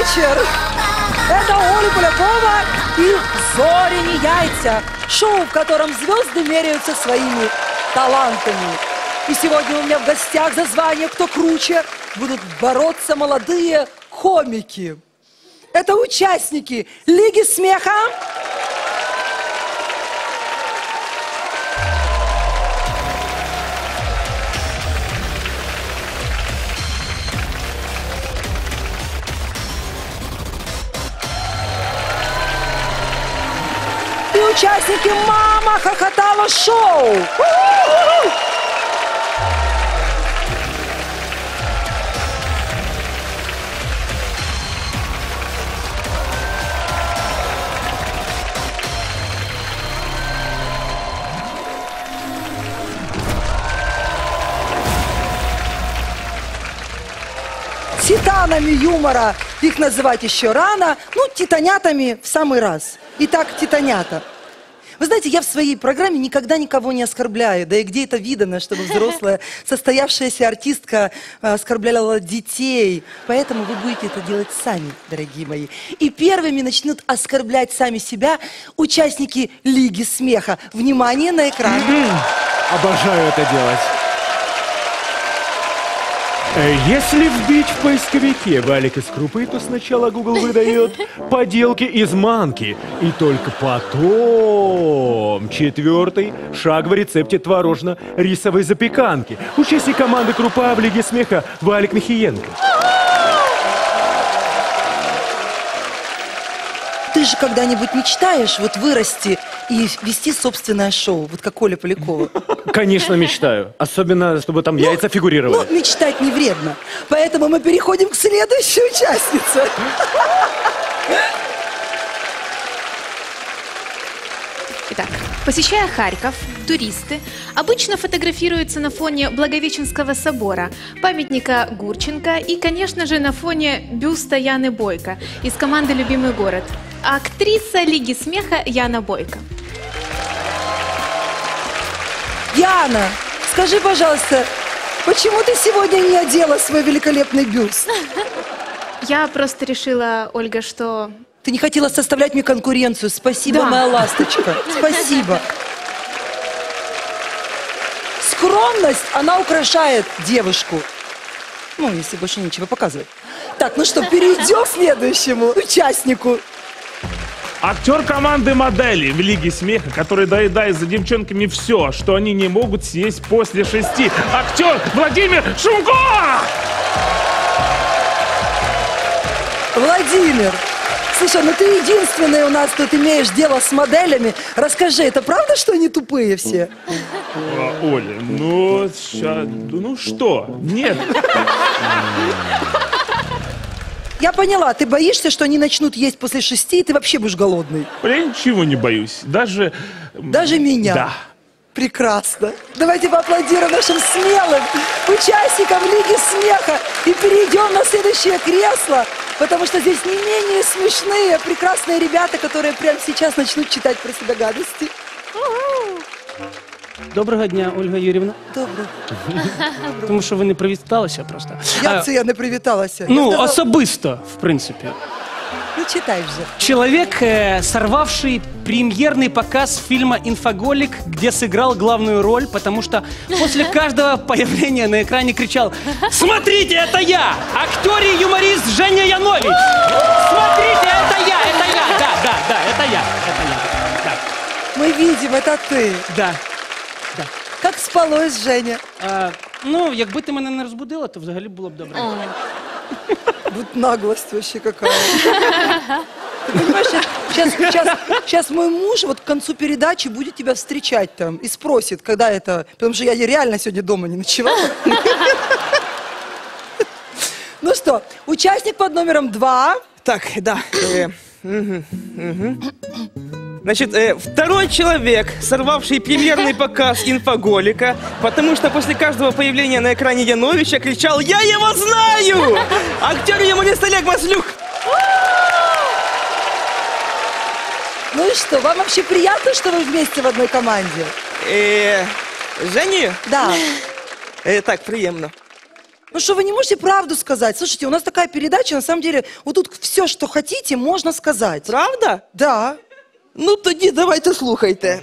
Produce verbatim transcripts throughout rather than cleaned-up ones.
вечер! Это Оля Полякова и «Зори не яйца» – шоу, в котором звезды меряются своими талантами. И сегодня у меня в гостях за звание «Кто круче» будут бороться молодые комики. Это участники Лиги смеха. И участники «Мама хохотала» шоу. Титанами юмора их называть еще рано, ну, титанятами в самый раз. Итак, титанята. Вы знаете, я в своей программе никогда никого не оскорбляю. Да и где это видано, чтобы взрослая, состоявшаяся артистка оскорбляла детей. Поэтому вы будете это делать сами, дорогие мои. И первыми начнут оскорблять сами себя участники Лиги смеха. Внимание на экран. Обожаю это делать. Если вбить в поисковике валик из крупы, то сначала Google выдает поделки из манки. И только потом четвертый шаг в рецепте творожно-рисовой запеканки. Участник команды «Крупа» в Лиге смеха Валик Михиенко. Ты же когда-нибудь мечтаешь вот вырасти и вести собственное шоу, вот как Оля Полякова? Конечно, мечтаю. Особенно, чтобы там ну, яйца фигурировали. Ну, мечтать не вредно. Поэтому мы переходим к следующей участнице. Итак, посещая Харьков, туристы обычно фотографируются на фоне Благовещенского собора, памятника Гурченко и, конечно же, на фоне бюста Яны Бойко из команды «Любимый город». Актриса Лиги смеха Яна Бойко. Яна, скажи, пожалуйста, почему ты сегодня не одела свой великолепный бюст? Я просто решила, Ольга, что... Ты не хотела составлять мне конкуренцию. Спасибо, да. Моя ласточка. Спасибо. Скромность, она украшает девушку. Ну, если больше нечего показывать. Так, ну что, перейдем к следующему участнику. Актер команды моделей в Лиге смеха, который доедает за девчонками все, что они не могут съесть после шести. Актер Владимир Шумко! Владимир, слушай, ну ты единственный у нас тут имеешь дело с моделями. Расскажи, это правда, что они тупые все? А, Оля, ну, ща, ну что? Нет. Я поняла, ты боишься, что они начнут есть после шести, и ты вообще будешь голодный. Я ничего не боюсь. Даже... Даже меня? Да. Прекрасно. Давайте поаплодируем нашим смелым участникам Лиги смеха. И перейдем на следующее кресло, потому что здесь не менее смешные, прекрасные ребята, которые прямо сейчас начнут читать про себя гадости. Доброго дня, Ольга Юрьевна. Доброго. Тому що ви не привіталися просто. Як це я не привіталася? Ну, сказала... особисто, в принципе. Ну, читай же. Человек, э, сорвавший премьерный показ фильма «Инфоголик», где сыграл главную роль, потому что после каждого появления на экране кричал: «Смотрите, это я! Актер и юморист Женя Янович! Смотрите, это я! Это я! Да, да, да, это я! Это я! Да. Мы видим, это ты. Да. Да. Как спалось, Женя? А, ну, якби ти мене не розбудила, то взагалі було б добре. Вот наглость вообще какая. Ты понимаешь, сейчас, сейчас, сейчас мой муж вот к концу передачи будет тебя встречать там и спросит, когда это... Потому что я реально сегодня дома не ночевала. Ну что, участник под номером два. Так, да. Значит, э, второй человек, сорвавший премьерный показ «Инфоголика», потому что после каждого появления на экране Яновича кричал: «Я его знаю!» Актер и юморист Олег Маслюк. Ну и что, вам вообще приятно, что вы вместе в одной команде? Э, Жені? Да. Э, так, приємно. Ну что, вы не можете правду сказать? Слушайте, у нас такая передача, на самом деле, вот тут все, что хотите, можно сказать. Правда? Да. Ну тоді давайте слухайте.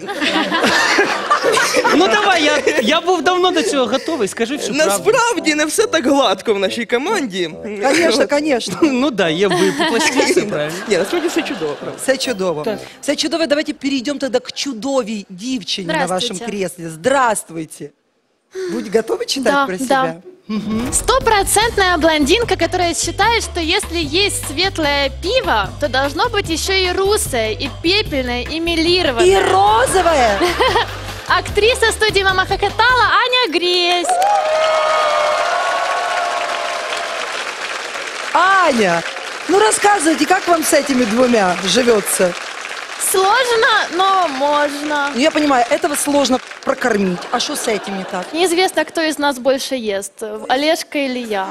Ну давай, я, я був давно до цього готовий, скажи всю правду. Насправді не все так гладко в нашій команді. Конечно, конечно. Ну да, є ви пластиці, правильно. Ні, насправді все чудово. правда. Все чудово. Так. Все чудово. Давайте перейдем тогда к чудовій дівчині на вашем Здравствуйте. кресле. Здравствуйте. Будь готовы читать Да, про да. себя? Стопроцентная блондинка, которая считает, что если есть светлое пиво, то должно быть еще и русое, и пепельное, и мелированное. И розовая. Актриса студии «Мама хохотала» Аня Гресь. Аня, ну рассказывайте, как вам с этими двумя живется? Сложно, но можно. Ну, я понимаю, этого сложно прокормить. А что с этим не так? Неизвестно, кто из нас больше ест, Олежка или я.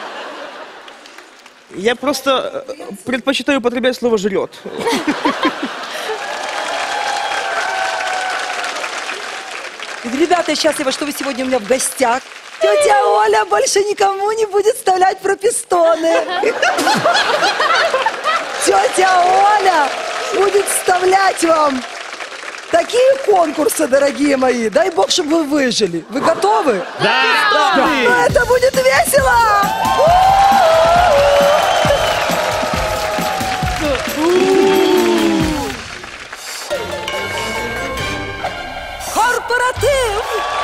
Я просто э, предпочитаю употреблять слово «жрет». Ребята, я счастлива, что вы сегодня у меня в гостях. Тетя Оля больше никому не будет вставлять пропистоны. Тетя Оля будет вставлять вам такие конкурсы, дорогие мои. Дай бог, чтобы вы выжили. Вы готовы? Да! Ну, это будет весело! Корпоратив!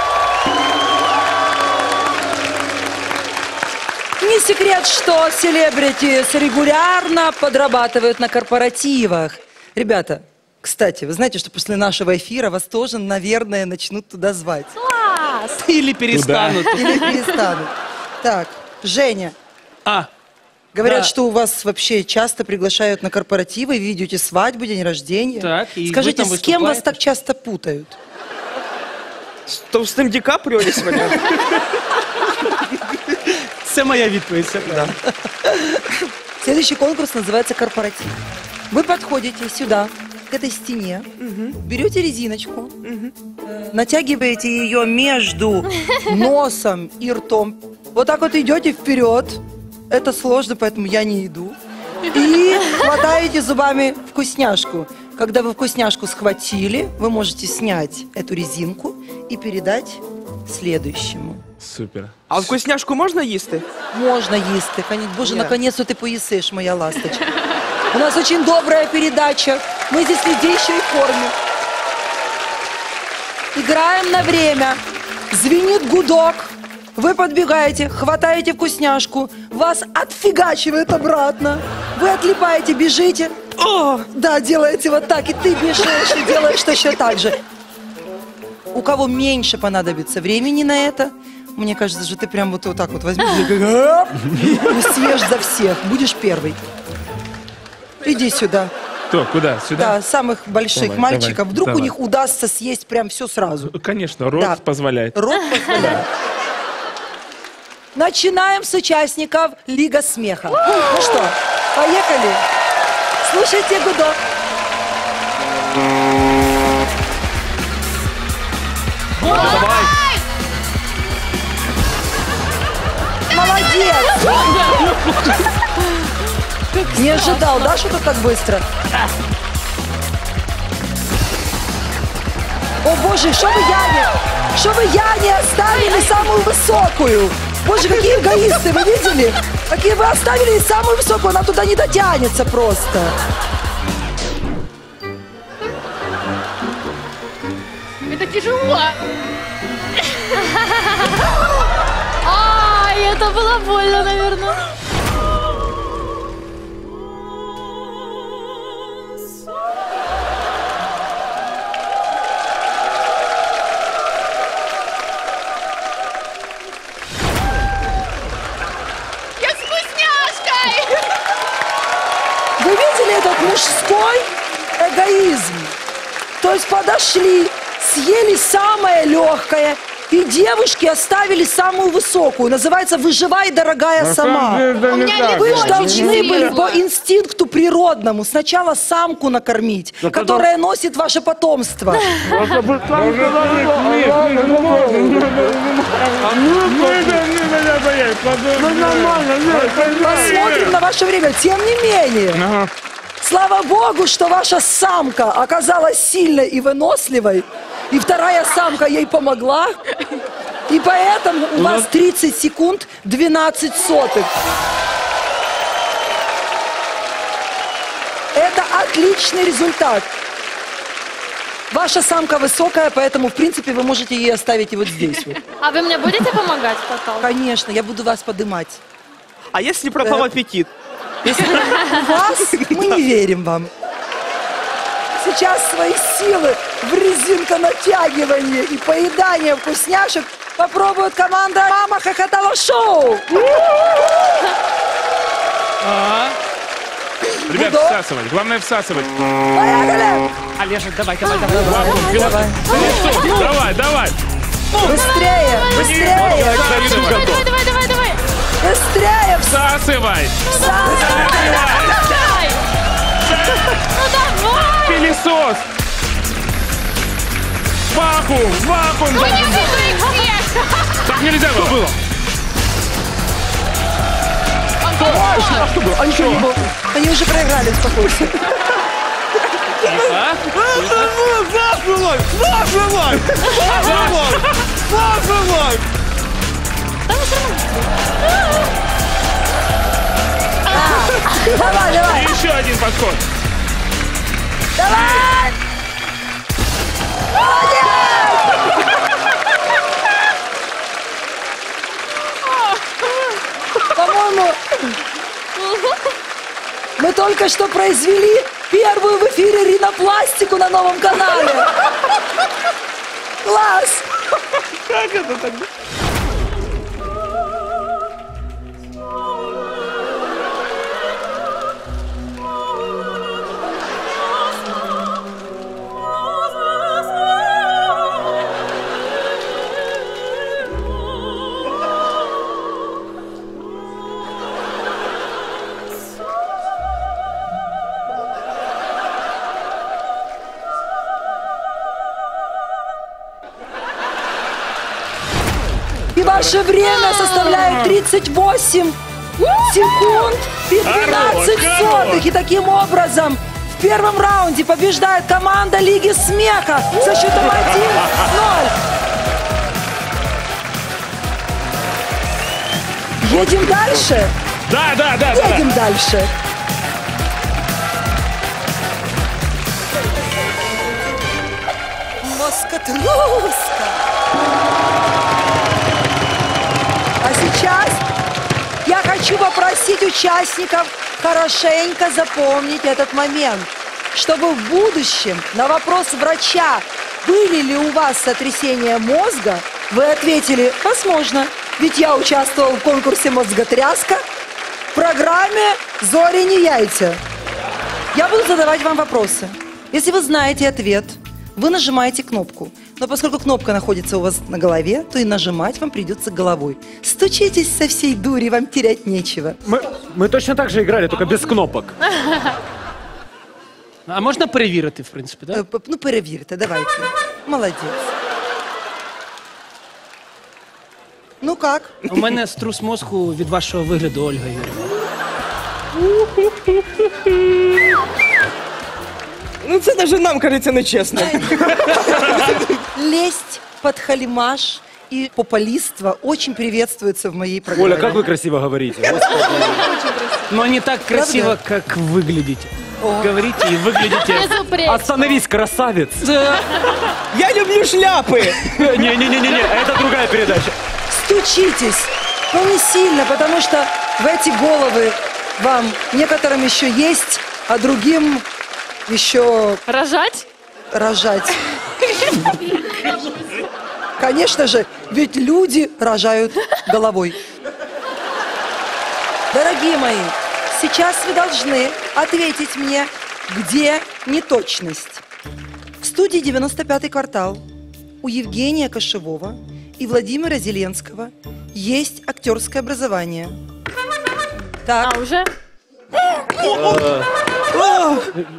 Не секрет, что селебритис регулярно подрабатывают на корпоративах. Ребята, кстати, вы знаете, что после нашего эфира вас тоже, наверное, начнут туда звать. Класс! Или перестанут. Или перестанут. Так, Женя, А, говорят, Да. что у вас вообще часто приглашают на корпоративы, ведете свадьбу, день рождения. Так, и вы Скажите, там с кем вас выступаете? так часто путают? С Товстым Ди Каприо или с вами? це моя відповідь, все правильно. Следующий конкурс называется «Корпоратив». Вы подходите сюда, к этой стене, берете резиночку, э, натягиваете ее между носом и ртом. Вот так вот идете вперед. Это сложно, поэтому я не иду. И хватаете зубами вкусняшку. Когда вы вкусняшку схватили, вы можете снять эту резинку и передать следующему. Супер. А вкусняшку можна їсти? Можно їсти. Коне- Боже, Ні. наконец-то ты поїсиш, моя ласточка. У нас очень добрая передача. Мы здесь людей еще и кормим. Играем на время. Звенит гудок. Вы подбегаете, хватаете вкусняшку. Вас отфигачивает обратно. Вы отлипаете, бежите. О, да, делаете вот так. И ты бежишь и делаешь точно так же. У кого меньше понадобится времени на это, мне кажется, что ты прям вот, вот так вот возьмешь и как, оп, и съешь за всех. Будешь первый. Иди сюда. Кто? Куда? Сюда? Да, самых больших Давай, мальчиков. давай, Вдруг у давай. них удастся съесть прям все сразу. Конечно, рот Да. позволяет. Рот позволяет. Начинаем с участников Лига смеха. Ну что, поехали. Слушайте гудок. Молодец! Не ожидал, да, что-то так быстро? О боже, что вы Яне? Что вы Яне оставили самую высокую? Боже, какие эгоисты, вы видели? Какие вы оставили самую высокую, она туда не дотянется просто. Это тяжело. Ай, это было больно, наверное. Я с вкусняшкой! Вы видели этот мужской эгоизм? То есть подошли, съели самое легкое, и девушки оставили самую высокую. Называется «Выживай, дорогая, сама». У меня Вы не же очень должны были сильно. по инстинкту природному сначала самку накормить, которая носит ваше потомство. Олег, подожди. Ну нормально, Олег, Посмотрим на ваше время. Тем не менее, Ага. слава богу, что ваша самка оказалась сильной и выносливой, и вторая самка ей помогла, и поэтому у вас тридцать секунд двенадцать сотых. Это отличный результат. Ваша самка высокая, поэтому, в принципе, вы можете ей оставить и вот здесь вот. А вы мне будете помогать потом? Конечно, я буду вас подымать. А если пропал Э. аппетит? Если у вас, мы не верим вам. Сейчас свои силы в резинконатягивании и поедании вкусняшек попробует команда «Мама хохотала шоу». Ребят, Буду. всасывать. Главное всасывать. Поехали! Олежа, давай, давай, давай. Вакуум, Давай. Пылесос. Давай, давай. Быстрее, быстрее, Всасывай. Давай, давай, давай, давай! быстрее! Всасывай. Давай! Ну давай! Пылесос. Вакуум, вакуум. Ну не выйди! Так нельзя было. А что было? А ничего не было. Они уже проиграли, успокойся. Заживай! Заживай! Заживай! Заживай! Давай, давай, И еще один подход. давай! По-моему, мы только что произвели первую в эфире ринопластику на новом канале. Класс! Как это тогда? И ваше время составляет тридцать восемь секунд и двенадцать Хорош, сотых. И таким образом в первом раунде побеждает команда Лиги Смеха со счетом один ноль. Едем дальше? Да, да, да, да. Едем дальше. Москотруска. А сейчас я хочу попросить участников хорошенько запомнить этот момент, чтобы в будущем на вопрос врача, были ли у вас сотрясения мозга, вы ответили: возможно, ведь я участвовал в конкурсе «Мозготряска» в программе «Зори не яйца». Я буду задавать вам вопросы. Если вы знаете ответ, вы нажимаете кнопку. Но поскольку кнопка находится у вас на голове, то и нажимать вам придется головой. Стучитесь со всей дури, вам терять нечего. Мы, мы точно так же играли, только без кнопок. А можна перевірити, в принципі, Е, да? п- Ну, перевірте, давайте. Молодець. Ну как? У мене струс мозку від вашого вигляду, Ольга Юрівна. Ну це даже нам кажеться нечесно. Лесть, подхалимаш и популистство очень приветствуется в моей программе. Оля, как вы красиво говорите. Господи. Но не так красиво, как выглядите. Говорите и выглядите. Безупречно. Остановись, красавец. Я люблю шляпы! Не-не-не-не, это другая передача. Стучитесь, но не сильно, потому что в эти головы вам некоторым еще есть, а другим еще Рожать? рожать. Конечно же, ведь люди рожают головой. Дорогие мои, сейчас вы должны ответить мне, где неточность. В студии девяносто пятый квартал у Евгения Кошевого и Владимира Зеленского есть актерское образование. Так, А, уже?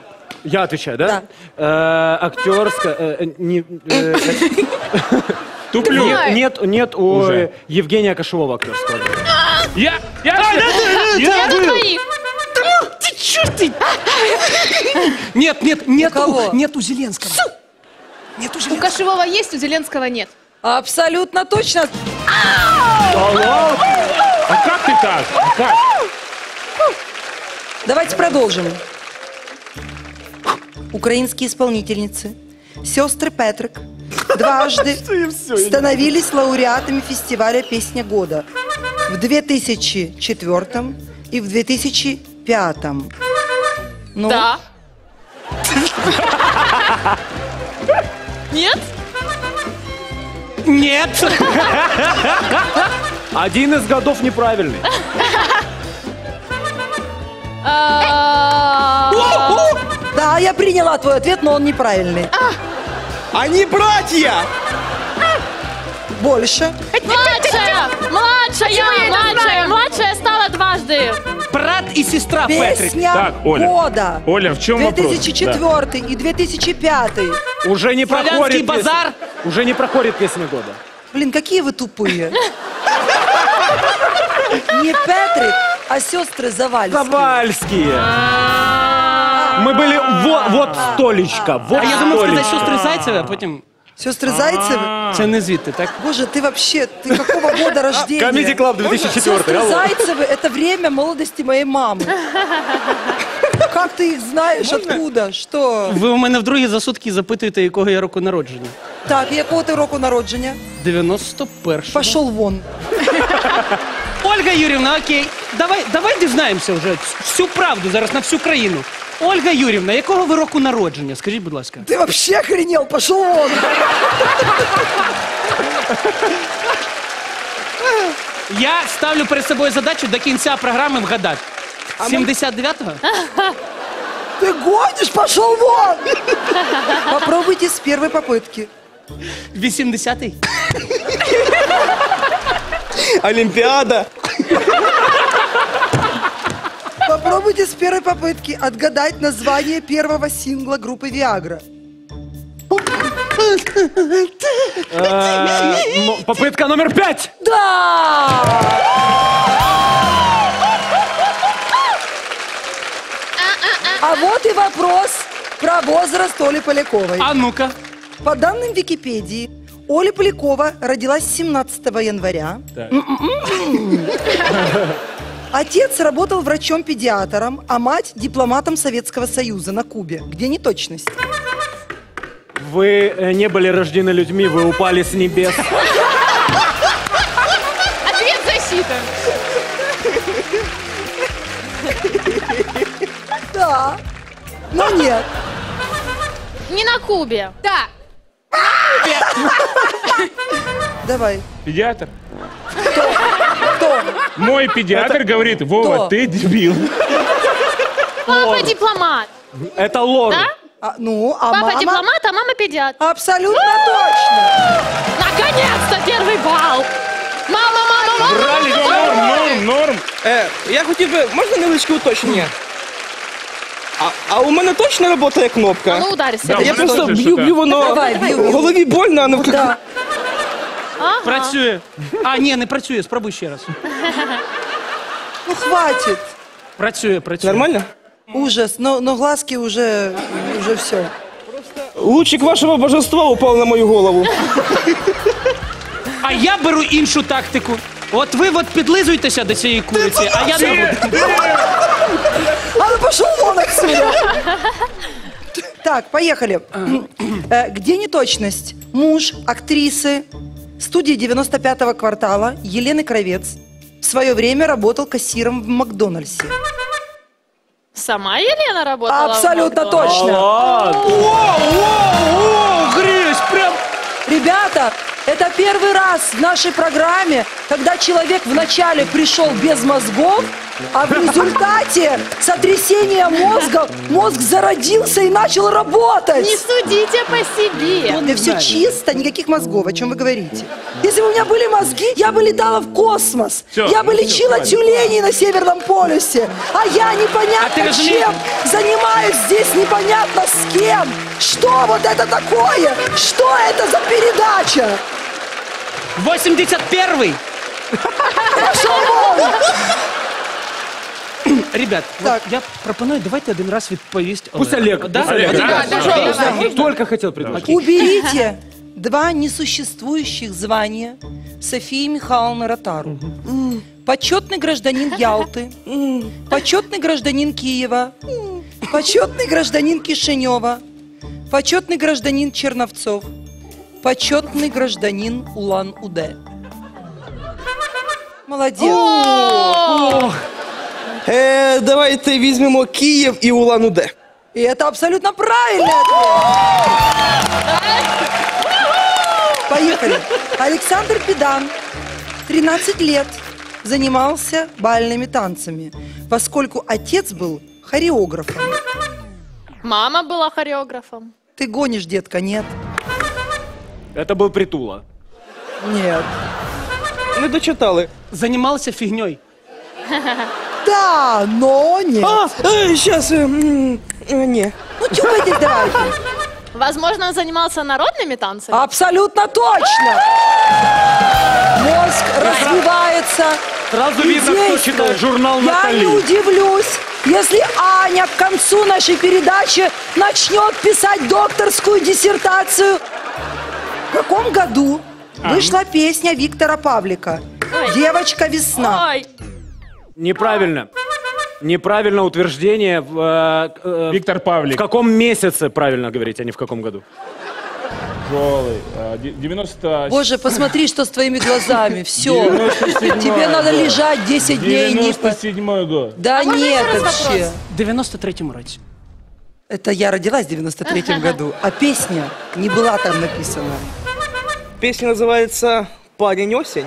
Я отвечаю, да? Да. Э, актерская... э, не, э, Туплю. Давай. Нет, нет у Уже. э, Евгения Кошевого актерского. Я, я, А, я, да, да, я Я на был. двоих. Ты чё ж ты? Нет, нет, нет, кого? у, нет у Зеленского. Нет у У Зеленского. Кошевого есть, у Зеленского нет. Абсолютно точно. А как ты так? А как? Давайте продолжим. Украинские исполнительницы, сестры Петрик, дважды становились лауреатами фестиваля «Песня года» в две тысячи четвёртом и в две тысячи пятом. Ну, Да. Нет? Нет. Один из годов неправильный. А, да, я приняла твой ответ, но он неправильный. Они братья! Больше. Младшая! Младшая! Младшая! Младшая стала дважды. Брат и сестра Петрик. Песня Так, Оля. года. Оля, в чем две вопрос? тысячи четвёртый и две тысячи пятый. Уже не Славянский проходит песня- базар. Уже не проходит песня года. Блин, какие вы тупые. Не Петрик, а сестры Завальские. Завальские. Мы были вот, вот столечко, вот А я думав сказати столечко. сестри Зайцеві, а потім Сестры Зайцевы? це не звідти, так? Боже, ты вообще, ты какого года рождения? Comedy Club две тысячи четвёртый. Сестры алло. Зайцевы — это время молодости моей мамы. Как ты их знаешь? Откуда? Что? Ви у мене вдруге за сутки запитуєте, якого я року народження. Так, якого ти року народження? дев'яносто першого. Пошел вон. Ольга Юрівна, окей. Давай, давай дізнаємося вже всю правду зараз на всю країну. Ольга Юрівна, якого ви року народження? Скажіть, будь ласка. Ты вообще охренел? Пошел вон. Я ставлю перед собою задачу до кінця програми вгадати. сімдесят дев'ятого? Ты гонишь? Пошел вон. Попробуйте с первой попытки. вісімдесятий? Олимпиада. Попробуйте с первой попытки отгадать название первого сингла группы Viagra. Э, м- Попытка номер пять. Да! А вот и вопрос про возраст Оли Поляковой. А ну-ка. По данным Википедии, Оля Полякова родилась семнадцатого января. М-м-м. Отец работал врачом-педиатром, а мать дипломатом Советского Союза на Кубе. Где неточность? Вы э, не были рождены людьми, вы упали с небес. Ответ засчитан. Да, но нет. Не на Кубе. Да. Давай. Педиатр. Кто? Мой педиатр говорит, Вова, Кто? ты дебил. Папа дипломат. Это ложь. Да? А, ну, а Папа мама? дипломат, а мама педиатр. Абсолютно точно. Наконец-то первый балл. Мама, мама, мама. Брали, норм, норм, норм. Е, я хотів би, можна невеличке уточнення? А, а у мене точно працює кнопка? Ну ударься. Да, Я у мене просто теж б'ю, що-то. б'ю, воно Давай, б'ю, в б'ю. голові больно, а ну Да. Ага. Працює. А, ні, не працює, спробуй ще раз. Ну, хватит. Працює, працює. Нормально? Ужас. Но, но глазки уже, уже все. Лучик вашого божества упав на мою голову. А я беру іншу тактику. От ви от підлизуйтеся до цієї куриці, а я не буду. А ну пошел вон отсюда. Так, поехали. Э, Где неточность? Муж актрисы студии девяносто пятого квартала Елены Кравец в свое время работал кассиром в Макдональдсе. Сама Елена работала? в Абсолютно Макдональдсе? точно. О, Гресь, прям... Ребята, это первый раз в нашей программе, когда человек вначале пришел без мозгов, а в результате сотрясения мозга мозг зародился и начал работать. Не судите по себе. Да все чисто, никаких мозгов, о чем вы говорите. Если бы у меня были мозги, я бы летала в космос. Всё, я бы ну всё, лечила хватит. тюленей на Северном полюсе. А я А ты непонятно разумеешь- чем занимаюсь здесь, непонятно с кем. Что вот это такое? Что это за передача? восемьдесят первый. Ребят, вот Так. я пропоную, давайте один раз відповість. Пусть Олег. Да? пусть Олег. Олег, да? Да, Пожалуйста. да, Только хотел предложить. Уберите два несуществующих звания Софии Михайловны Ротару. Почетный гражданин Ялты, почетный гражданин Киева, почетный гражданин Кишинева, почетный гражданин Черновцов, почетный гражданин Улан-Удэ. Молодец. Е, давайте візьмемо Київ і Улан-Удэ. И это абсолютно правильный ответ. Поехали. Александр Педан, тринадцать лет, занимался бальными танцами, поскольку отец был хореографом. Мама была хореографом. Ты гонишь, детка, нет? Это был Притула. Нет. Не дочитали. Занимался фигней. Да, но нет. А, е, щас, е, м, е, ні. Ну, тюкайтесь давайте. Возможно, он занимался народными танцами. Абсолютно точно. Мозг развивается. Сразу и видно, кто действует. читает журнал Я Натали. не удивлюсь, если Аня к концу нашей передачи начнет писать докторскую диссертацию. В каком году вышла песня Виктора Павлика «Девочка весна»? Ой, Неправильно. Неправильно утверждение. В, э, э, Виктор в Павлик. каком месяце правильно говорить, а не в каком году? Тяжелый. А, де- девяносто... Боже, посмотри, что с твоими глазами. Все. девяносто седьмой Тебе надо год. лежать десять дней. не девяносто по- седьмой год. Да А можно нет еще раз вообще. вопрос? В девяносто третьем році. Это я родилась в девяносто третьем году, а песня не была там написана. Пісня називається «Парень осінь».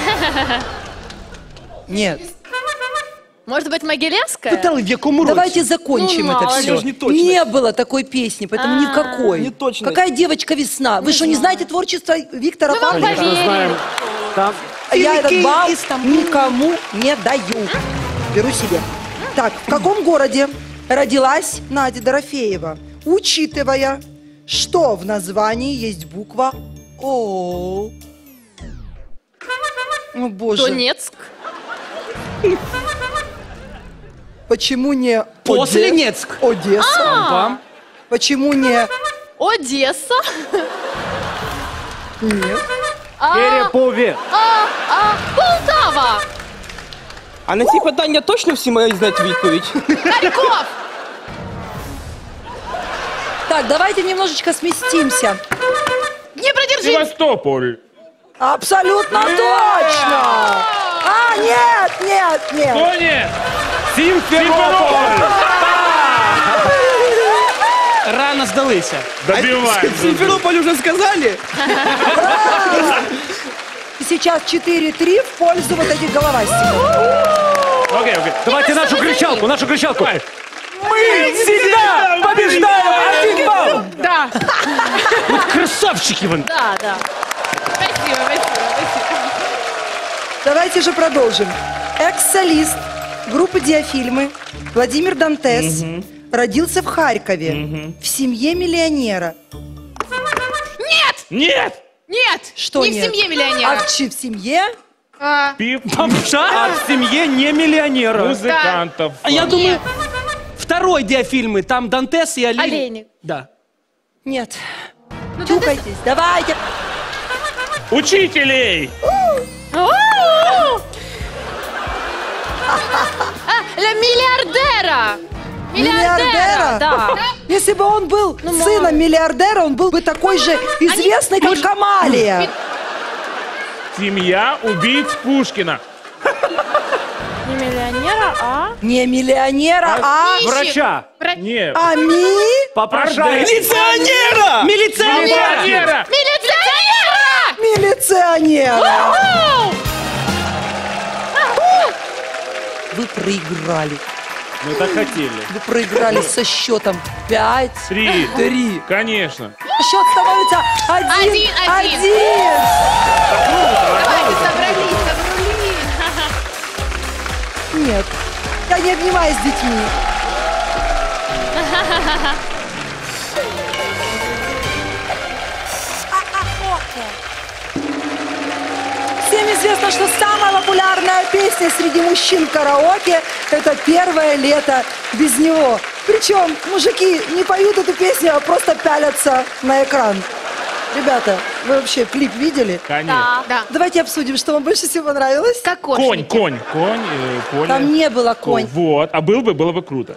Нет. может быть, Могилевская? Питали, в якому році? Давайте закончим Ну, это мало ли. все. Это ж не точно. Не было такой песни, поэтому А, никакой. не точно. Какая девочка весна? Вы что, не знаете творчество Виктора Мы вам Павлика? поверим. Мы знаем. Там А я этот Филики бал из Стамбула. никому не даю. Беру себе. Так, в каком городе родилась Надя Дорофеева? Учитывая, что в названии есть буква О. О, боже. Донецк. Почему не После Оде- Нецк. Одесса? Вам. Почему не... Одесса. Нет. А, Перепове. а, а, Полтава. А на ці питання точно всі мають знати відповідь? Харьков. Так, давайте немножечко сместимся. Днепродзержинск. Севастополь. Абсолютно точно! А, нет, нет, нет. Кто нет? Симферополь. Рано здалися. Добиваем. Сімферополь уже сказали? Сейчас четыре-три в пользу вот этих головастиков. Окей, окей. Давайте нашу кричалку, нашу кричалку. Мы всегда побеждаем один балл. Да, Вот красавчики вон. да, да. Спасибо, спасибо, спасибо. Давайте же продолжим. Экс-солист группы «Диафильмы» Владимир Дантес родился в Харькове в семье миллионера. Нет! Нет, Что не нет? в семье А миллионера. в, чи- в семье? А, Пив Бомжа? А в семье не миллионера. музыкантов. А я думаю, второй диафильмы, там Дантес и Олень. Олейник. Да. Нет. Тюкайтесь, давайте. Учителей! у-у-у. А, Ля миллиардера. Миллиардера? Да. Если бы он был Ну, сыном мало. миллиардера, он был бы такой же известный, как Камалия. Семья убийц Пушкина. Не миллионера, а... Не миллионера, а... Врача. Вра- Нет. А ми... Попрошайки. Міліціонера! Милиционер! Миллионера! Милиционера! Милиционера. У-у! Вы проиграли. Мы так хотели. Вы проиграли со счетом пять. Три. Три. Конечно. Счет становится один. Один, один. один. Давайте, собрались, собрались. Нет, я не обнимаюсь с детьми. Всем известно, что самая популярная песня среди мужчин караоке – это «Первое лето без него». Причем мужики не поют эту песню, а просто пялятся на экран. Ребята, вы вообще клип видели? Конечно. Да. Давайте обсудим, что вам больше всего понравилось. Как Конь, кошки. конь, конь, э, поле. Там не было конь. Вот, а был бы, было бы круто.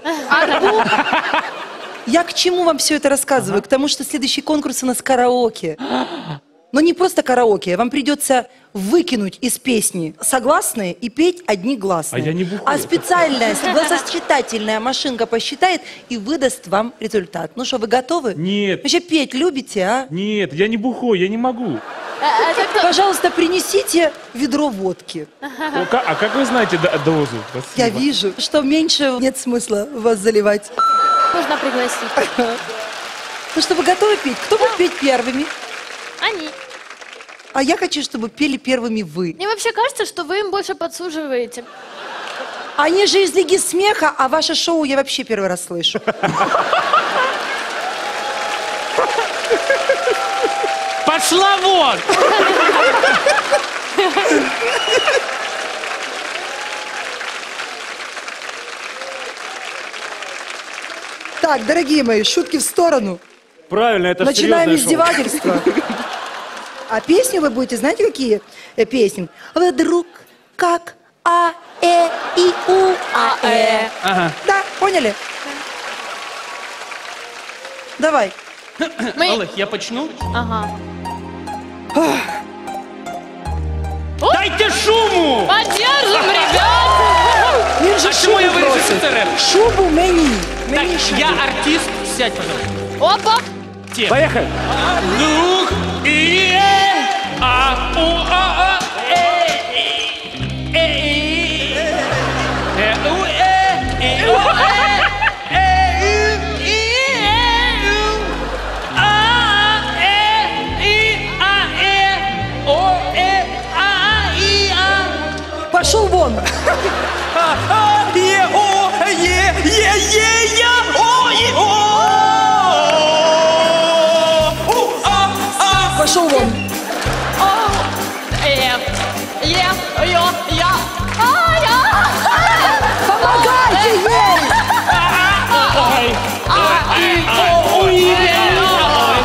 Я к чему вам все это рассказываю? К тому, что следующий конкурс у нас караоке. Но не просто караоке. Вам придется выкинуть из песни согласные и петь одни гласные. А я не бухой. А специальная голососчитательная машинка посчитает и выдаст вам результат. Ну что, вы готовы? Нет. Вообще петь любите, а? Нет, я не бухой, я не могу. Пожалуйста, принесите ведро водки. О, ка- А как вы знаете до- дозу? Спасибо. Я вижу, что меньше нет смысла вас заливать. Можно пригласить. Ну что, вы готовы петь? Кто будет петь первыми? Они. А я хочу, чтобы пели первыми вы. Мне вообще кажется, что вы им больше подсуживаете. Они же из Лиги смеха, а ваше шоу я вообще первый раз слышу. Пошла вон! Так, дорогие мои, шутки в сторону. Правильно, это ж Начинаем серьезное шоу. издевательство. А песни вы будете, знаете, какие э, песни? Вдруг как А, Э, И, У, А, Э. Ага. Да, поняли? Давай. Мы... Аллах, я почну? Ага. Дайте шуму! Поддержим, ребят! Він же А чому я шубу вирішив просить. це реп? Шубу мені. Так, Мені шубу. я артист. Сядь, пожалуйста. Опа! Те. Поехали. Дух и э, а, у, а, а, э, э, э, э, у, э, э, у, э, э, у, и, э, у, а, э, и, а, э, о, э, а, и, а. Пошел вон. Е, о, е, е, е, я, о, и, о. У, а, а. Пошел вон. О, э, е, ё, я, а, я. Помогайте ей. Ой, ой, ой, ой, ой.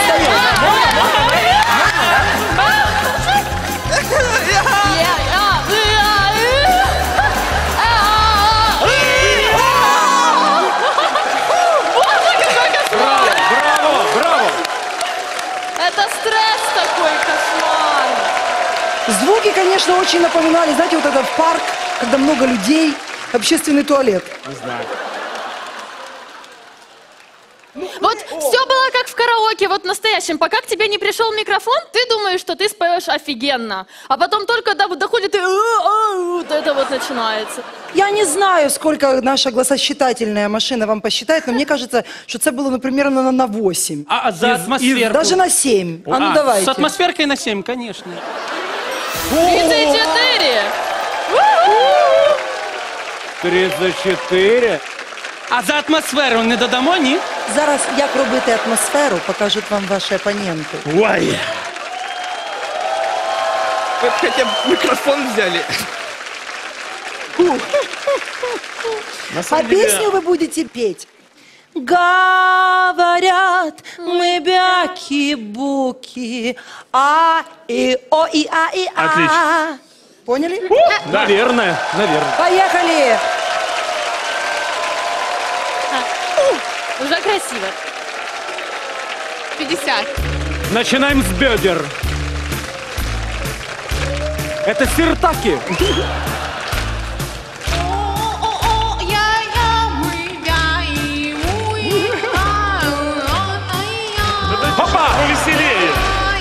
Браво, браво. Это стресс такой, кошмар. Звуки, конечно, очень напоминали, знаете, вот этот парк, когда много людей, общественный туалет. Не знаю. Вот все было как в караоке, вот настоящем. Пока к тебе не пришел микрофон, ты думаешь, что ты споешь офигенно. А потом только до- доходит и «А, а», вот это вот начинается. Я не знаю, сколько наша голососчитательная машина вам посчитает, но мне кажется, что это было, ну, примерно на, на восемь. А а за атмосферку? Даже на семь. А ну А, давайте. С атмосферкой на семь, конечно. тридцать четыре. тридцать четыре. А за атмосферу не додамо, ні? Зараз як робити атмосферу, покажуть вам ваші опоненти. Ой. Вы б хотя бы микрофон взяли. На А самом деле, песню вы будете петь. Говорят, мы бяки-буки, а, и, о, и, а, и, а. Отлично. Поняли? Наверное, наверное. Поехали! Уже красиво. пятьдесят. Начинаем с бедер. Это сиртаки. Опа! Повеселее.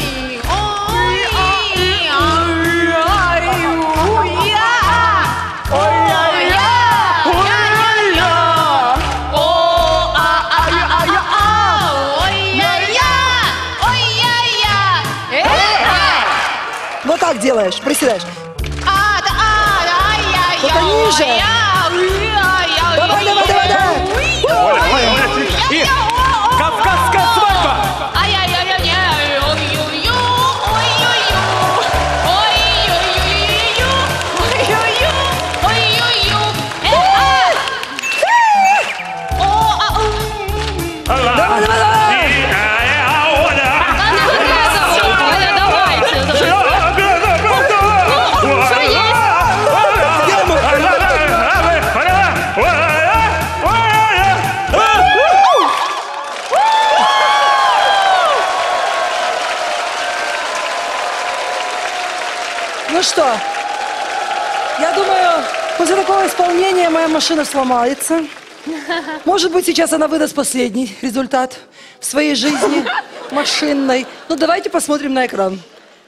Вот так делаешь, приседаешь. Только ниже. Давай, давай, давай, давай. Оля, Оля, Оля, тихо. И кавказская свадьба. Я думаю, после такого исполнения моя машина сломается. Может быть, сейчас она выдаст последний результат в своей жизни машинной. Ну, давайте посмотрим на экран.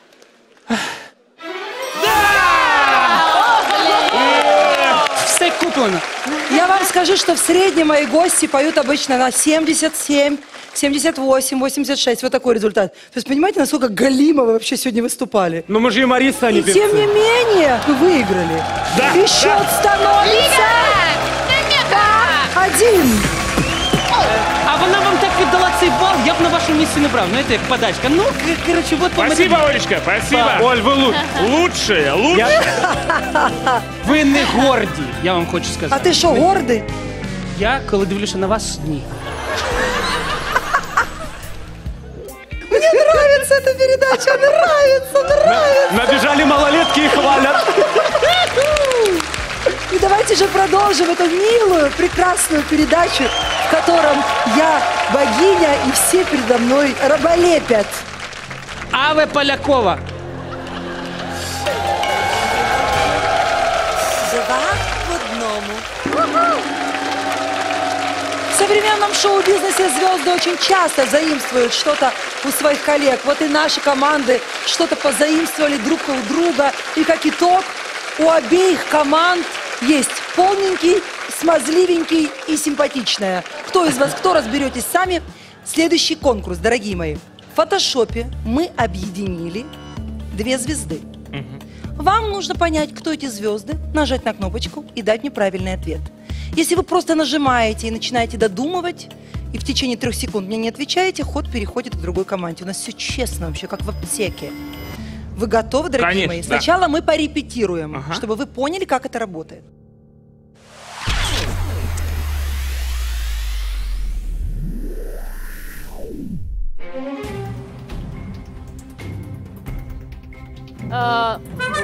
Все куплено. Я вам скажу, что в среднем мои гости поют обычно на семьдесят семь, семьдесят восемь, восемьдесят шесть. Вот такой результат. То есть, понимаете, насколько галимо вы вообще сегодня выступали? Ну мы же юмористы, а не И певцы. тем не менее, вы выиграли. Да, И счет да. становится один. А вона вам так віддала цей бал, я б на вашому місці не брав. Знаєте, як подачка. Ну, к- короче, вот вам Спасибо, это- Олечка, спасибо. Оль, вы лучше. Лучшие, лучшие. Ви не горді, я вам хочу А сказати. ти що, гордий? Я, коли дивлюся на вас, ні. Мне нравится эта передача, нравится, нравится. Набежали малолетки и хвалят. И давайте же продолжим эту милую, прекрасную передачу, в котором я богиня и все передо мной раболепят. Аве Полякова. Два в одному. В современном шоу-бизнесе звезды очень часто заимствуют что-то у своих коллег. Вот и наши команды что-то позаимствовали друг у друга. И как итог, у обеих команд есть полненький, смазливенький и симпатичная. Кто из вас, кто разберетесь сами? Следующий конкурс, дорогие мои. В фотошопе мы объединили две звезды. Вам нужно понять, кто эти звезды, нажать на кнопочку и дать мне правильный ответ. Если вы просто нажимаете и начинаете додумывать, и в течение трех секунд мне не отвечаете, ход переходит к другой команде. У нас все честно вообще, как в аптеке. Вы готовы, дорогие Конечно, мои? да. Сначала мы порепетируем, Ага. чтобы вы поняли, как это работает. А,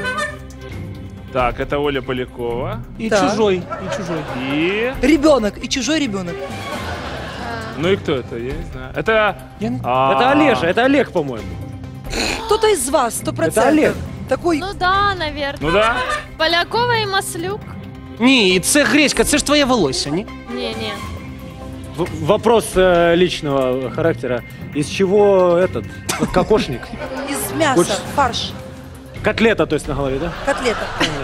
Так, это Оля Полякова. И Так. чужой, и чужой. И... Ребенок и чужой ребенок. Ну и кто это? Я не знаю. Это... Я не- а, Это Олежа, это Олег, по-моему. Кто-то из вас, сто процентов. Это Олег. Такой, ну да, наверное. Ну да. Полякова и Маслюк. Ні, це Греська, це ж твоє волосся, ні? Не-не. В- вопрос э, личного характера. Из чего этот кокошник? из мяса, Хочешь- фарш, Котлета, то есть на голове, да? котлета.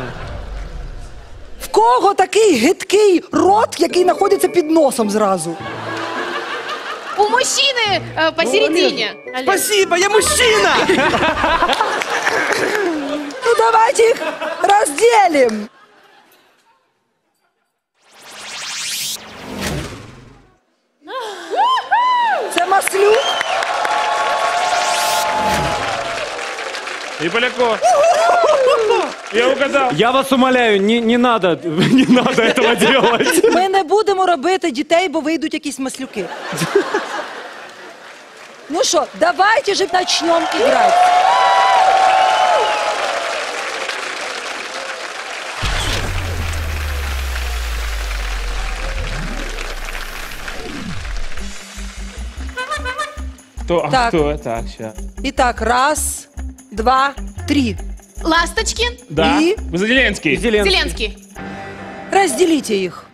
В кого такий гидкий рот, який знаходиться під носом зразу? У мужчины э, посередине. Олег. Спасибо, я мужчина! Ну давайте их разделим. Це Маслюк. И Полякова. Я угадал. Я вас умоляю, не, не надо, не надо этого делать. Ми не будемо робити дітей, бо вийдуть якісь маслюки. Ну що, давайте же начнем играть. Кто? А Так. кто? Так, сейчас. Итак, раз, два, три. Ласточкин, Да. И? Зеленский. Зеленский. Зеленский. Разделите их.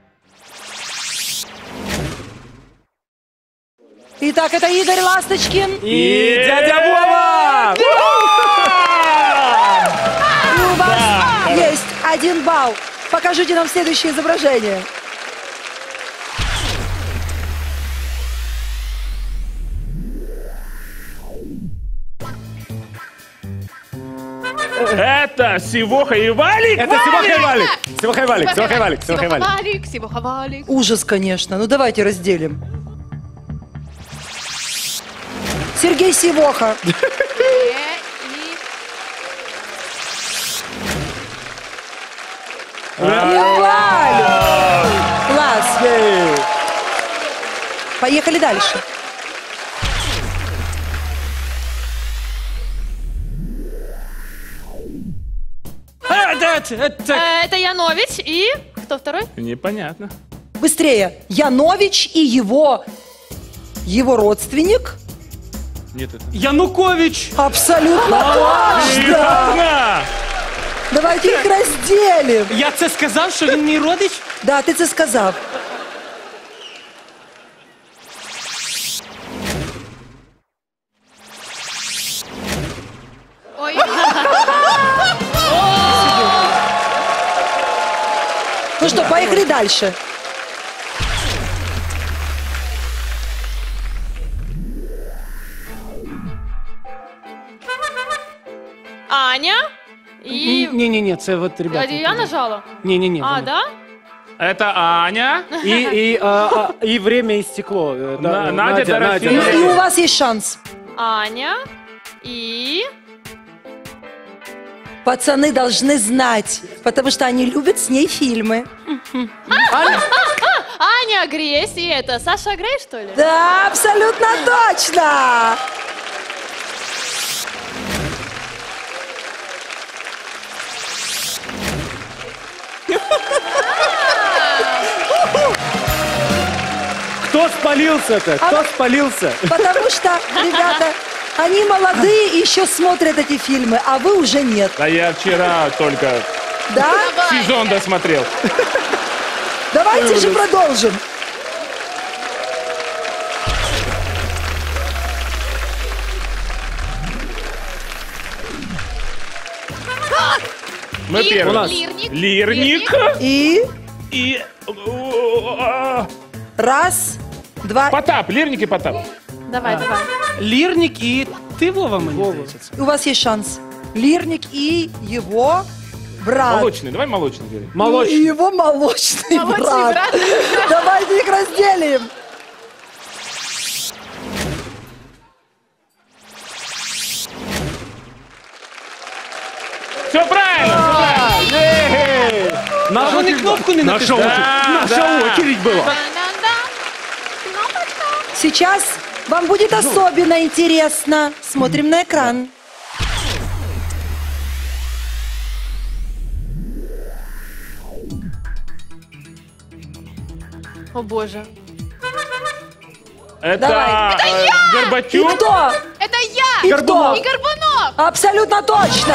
Итак, это Игорь Ласточкин. И дядя Вова! И у вас есть один балл. Покажите нам следующее изображение. Это Сивоха и Валик. Это Сивоха и Валик. Сивоха и Валик, Сивоха и Валик, Сивоха и Валик. Сивоховалик, Сивоховалик. Ужас, конечно. Ну давайте разделим. Сергей Сивоха. Э, и- И Валик. Класс. Поехали дальше. А, да, это, это- Э, Это Янович и... Кто второй? Непонятно. Быстрее. Янович и его... Его родственник. Нет, это... А, Янукович. Абсолютно точно. Серьезно? Давайте їх розділимо. Я це сказав, що він мій родич? Да, ти це сказав. Ой, Ну что, поехали дальше. Аня и... Не-не-не, це от, ребята. Я нажала? Не-не-не. А, вони. да? Это Аня. И, и, а, а, и время истекло. Э, да, На- э, Надя Дорофеева. И, и у вас есть шанс. Аня и... Пацаны должны знать, потому что они любят с ней фильмы. Аня Гресь и это Саша Грей, что ли? Да, абсолютно точно. Кто спалился-то? Кто спалился? Потому что, ребята, они молодые и еще смотрят эти фильмы, а вы уже нет. Да я вчера только Да? сезон досмотрел. Давайте же продолжим. Мы Лир- первые. Лирник. Лирник. И И... раз, два. Потап. Лирник и Потап. Давай, давай. Лирник и ты, Вова, мені здається. У вас есть шанс. Лирник и его брат. Молочный. Давай молочный говори. И Молочный. его молочный, Молочный брат. брат. Давайте их разделим. Все правильно. все правильно. Наша Вони очередь кнопку не была. Наша натискали. очередь. Да, Наша да. очередь была. Да-да-да. Кнопочка. Сейчас вам будет особенно интересно. Смотрим на экран. О боже. Это, Давай. э, И Горбатюк. кто? Это я. И кто? И Горбунов. Абсолютно точно.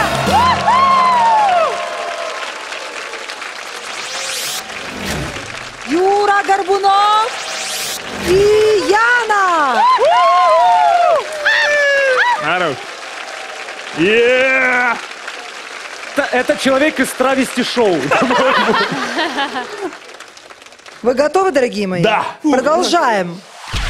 Юра Горбунов и Яна. Хорош. Е! Это, это человек из травести шоу. Вы готовы, дорогие мои? Да. Продолжаем.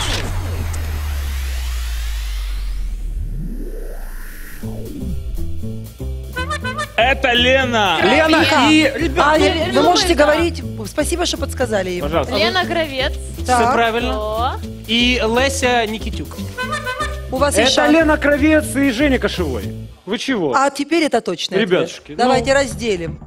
Это Лена. Лена и... А, Лена, вы можете да. говорить. Спасибо, что подсказали им. Пожалуйста. Лена Гровец. Все Так. правильно. О. И Леся Никитюк. У вас есть Это шанс. Лена Кровец и Женя Кошевой. Вы чего? А теперь это точно. ответ. Ребятушки, ну. Давайте разделим.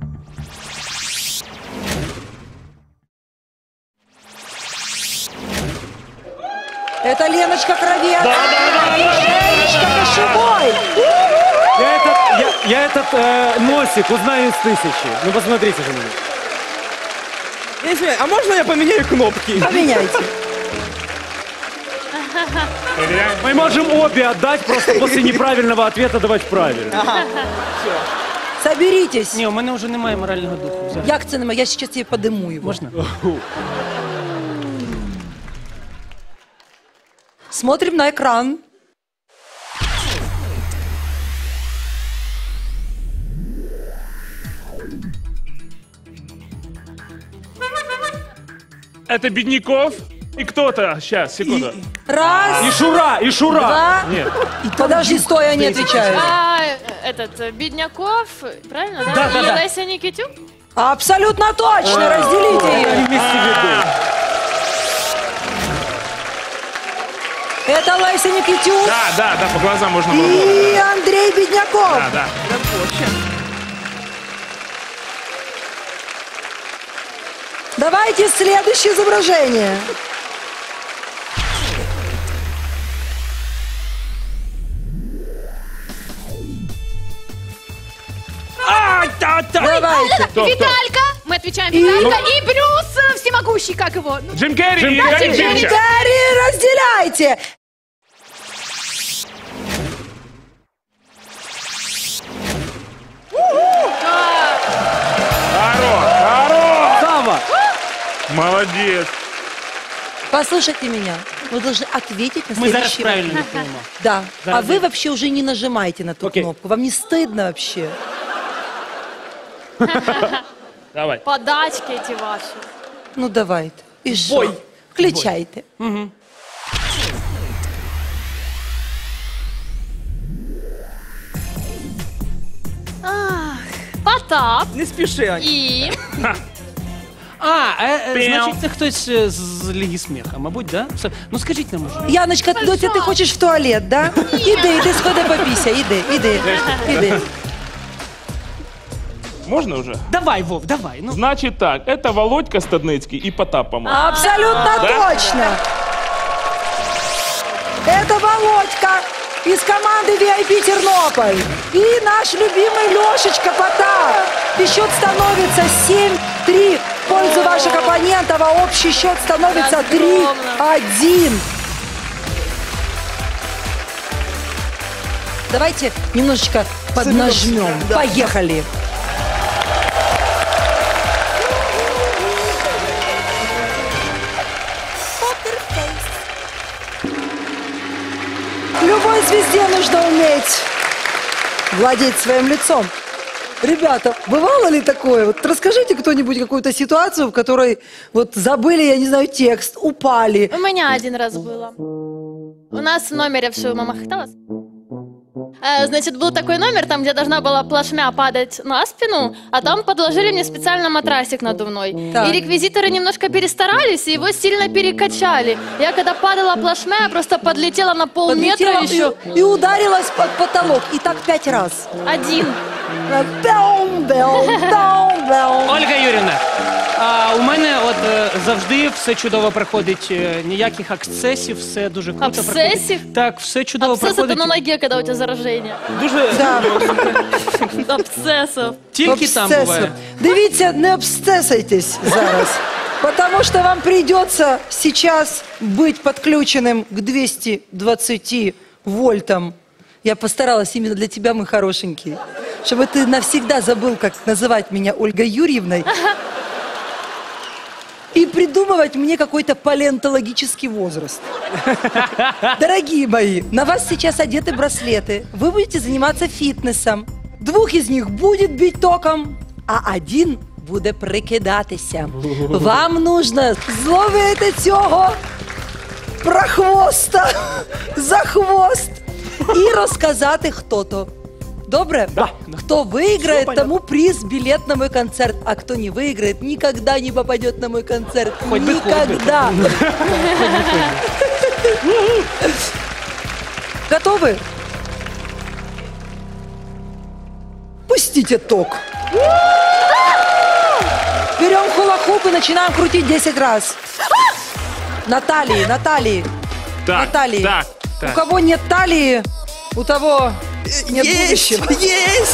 Это Леночка Кровец. Женечка Кошевой. Я этот, я, я этот э, носик узнаю из тысячи. Ну посмотрите же на меня. Я извиняюсь, а можно я поменяю кнопки? Поменяйте. Проверяем. Мы можем обе отдать, просто после неправильного ответа давать правильно. Соберитесь. Ні, у мене вже немає морального духу. взагалі. Як це нема? Я сейчас тебе подыму его. Можна? Смотрим на экран. Это Бедняков и кто-то. Сейчас, секунду. Раз, И Шура, и Шура. два. Нет. Подожди, стой, они отвечают. А, этот, э, Бедняков, правильно, да? Да, да, И да. Леся Никитюк? Абсолютно точно, разделите Они их. вместе ведут. Это Леся Никитюк Да, да, да, по глазам можно было. и Андрей Бедняков. Да, да. Давайте следующее изображение. Давайте. Кто, кто? Виталька. Мы отвечаем Виталька. И Брюс э, всемогущий, как его? Ну, Джим Керри и Джим Гарри Керри. Пинчер. Гарри, разделяйте. Молодец. Послушайте меня. Вы должны ответить на Мы зараз следующий правильно вопрос. відповімо. Да. Зараз А вы вообще уже не нажимаете на ту Окей. кнопку. Вам не стыдно вообще? Давай. Подачки эти ваши. Ну давайте. И що? Бой. Включайте. Потап Не спіши, Ань. и... А, е, е, Піу. значить, це хтось е, з Ліги сміха, мабуть, да? Все. Ну скажіть нам уже. Яночка, Дотя, ты хочешь в туалет, да? Иди, иди, сходи попися, иди, иди, иди. Можно уже? Давай, Вов, давай. Ну. Значит так, это Володька Стадницкий и Потап, по-моему. Абсолютно Да? точно. Это Володька из команды ви ай пи Тернополь. И наш любимый Лешечка Потап. И счет становится семь-три в пользу ваших оппонентов, а общий счет становится три-один. Давайте немножечко поднажмем. Поехали. Любой звезде нужно уметь владеть своим лицом. Ребята, бывало ли такое? Вот расскажите кто-нибудь какую-то ситуацию, в которой вот забыли, я не знаю, текст, упали. У меня один раз было. У нас в номере все, мама хохоталась. Э, Значит, был такой номер, там, где должна была плашмя падать на спину, а там подложили мне специально матрасик надувной. Так. И реквизиторы немножко перестарались, и его сильно перекачали. Я когда падала плашмя, я просто подлетела на полметра Подлетела еще. и, и ударилась под потолок. И так пять раз. Один. Бяум, бяум, бяум, бяум. Ольга Юрівна, а у мене от е, завжди все чудово проходить, е, ніяких акцесів, все дуже круто Абсцесів? проходить. Так, все чудово Абсцесс это проходить. на ноге, когда у тебя заражение. Дуже Да. Абсцессов. Тільки там Обсцесу. буває. Дивіться, не обсцесайтесь зараз. Потому что вам придется сейчас быть подключенным к двести двадцати вольтам. Я постаралась именно для тебя, мой хорошенький. Чтобы ты навсегда забыл, как называть меня Ольгой Юрьевной. И придумывать мне какой-то палеонтологический возраст. Дорогие мои, на вас сейчас одеты браслеты. Вы будете заниматься фитнесом. Двух из них будет бить током, а один буде прикидатися. Вам нужно зловити цього прохвоста за хвост і розказати, хто то. Добре? Да. Кто выиграет, тому приз билет на мой концерт. А кто не выиграет, никогда не попадет на мой концерт. Хоть бы, хоть бы. Никогда. Готовы? Пустите ток. Берем хула-хуп и начинаем крутить десять раз. На талии, на талии. Так, на талии. так, У так. кого нет талии, у того нет Есть, будущего. есть.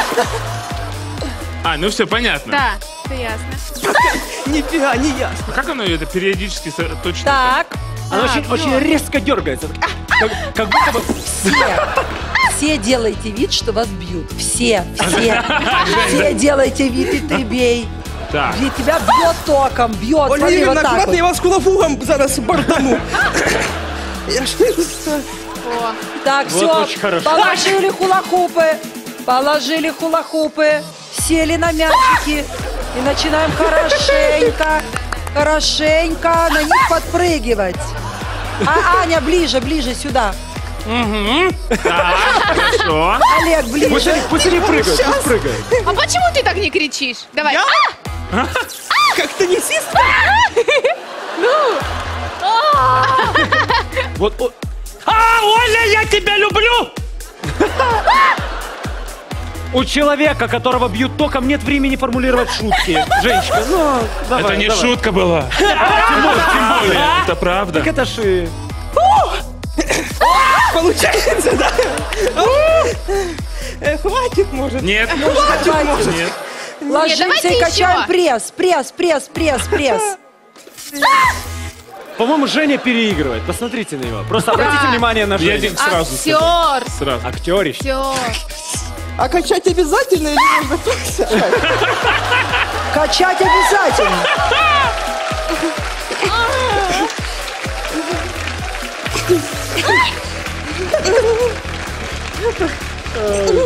А, ну все, понятно. Да, все ясно. Нифига, не ясно. А как оно это периодически со- точно? Так, Она очень, очень резко дергается. Как, как будто бы... все, все делайте вид, что вас бьют. Все, все, все делайте вид, и ты бей. Так. И тебя бьет током, бьет. Ольга Смотри, Юрьевна, вот так аккуратно, вот. я вас кулафугом зараз бортану. Я ж не знаю. Так, Вот все, очень хорошо. положили хула-хупы, положили хула-хупы, сели на мячики и начинаем хорошенько, хорошенько на них подпрыгивать. А, Аня, ближе, ближе сюда. Так, хорошо. Олег, Пусть ближе. они, пусть они прыгают, пусть прыгают. А почему ты так не кричишь? Давай. Я? Как теннисистка? Вот, о- А, Оля, я тебя люблю! у человека, которого бьют током, нет времени формулировать шутки. Женечка, ну, давай, Это не давай. шутка была. Тем более, тем более. Это правда. Так это ж... Получается, да? Э, Хватит, может. Нет. Хватит, может. Нет. Ложимся давайте и качаем еще. пресс, пресс, пресс, пресс, пресс. По-моему, Женя переигрывает. Посмотрите на него. Просто обратите внимание на Я Женю. один сразу. Актер. Сразу. Актерище. Все. А качать обязательно или можно просто? Качать обязательно.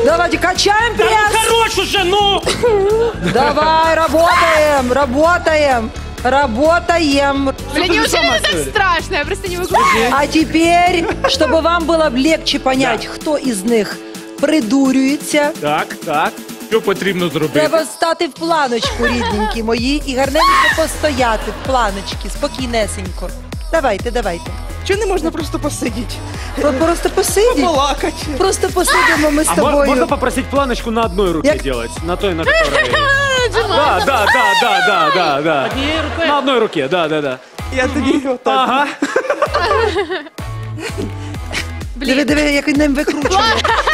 Давайте, качаем Да ну пресс. хорош уже, ну! Давай, работаем, работаем, работаем. Блин, неужели это так страшно? Я просто не могу. А теперь, чтобы вам было легче понять, хто із них придурюється, Так, так. Що потрібно зробити? треба стати в планочку, рідненькі мої, і гарненько постояти в планочці, спокійнесенько. Давайте, давайте. Чого не можна просто посидіти? Про- Просто посидіть, Балакати. просто посидимо ми з А мо- можно тобою. попросить планочку на одной руке Як- делать? На той, на которой... Да, да, да, да, да, да, да. Однією рукою. На одной руке, да, да, да. Я тоді отак. Ага. Диви, диви, як він ним викручує.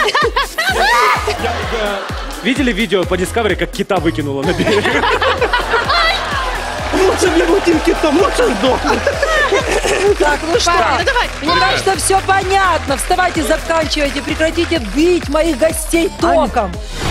Видели видео по Discovery, как кита выкинула на берег? Лучше б його тільки там, лучше здохнути. Так, ну что, Папа, ну давай. мне кажется, все понятно. Вставайте, заканчивайте, прекратите бить моих гостей током.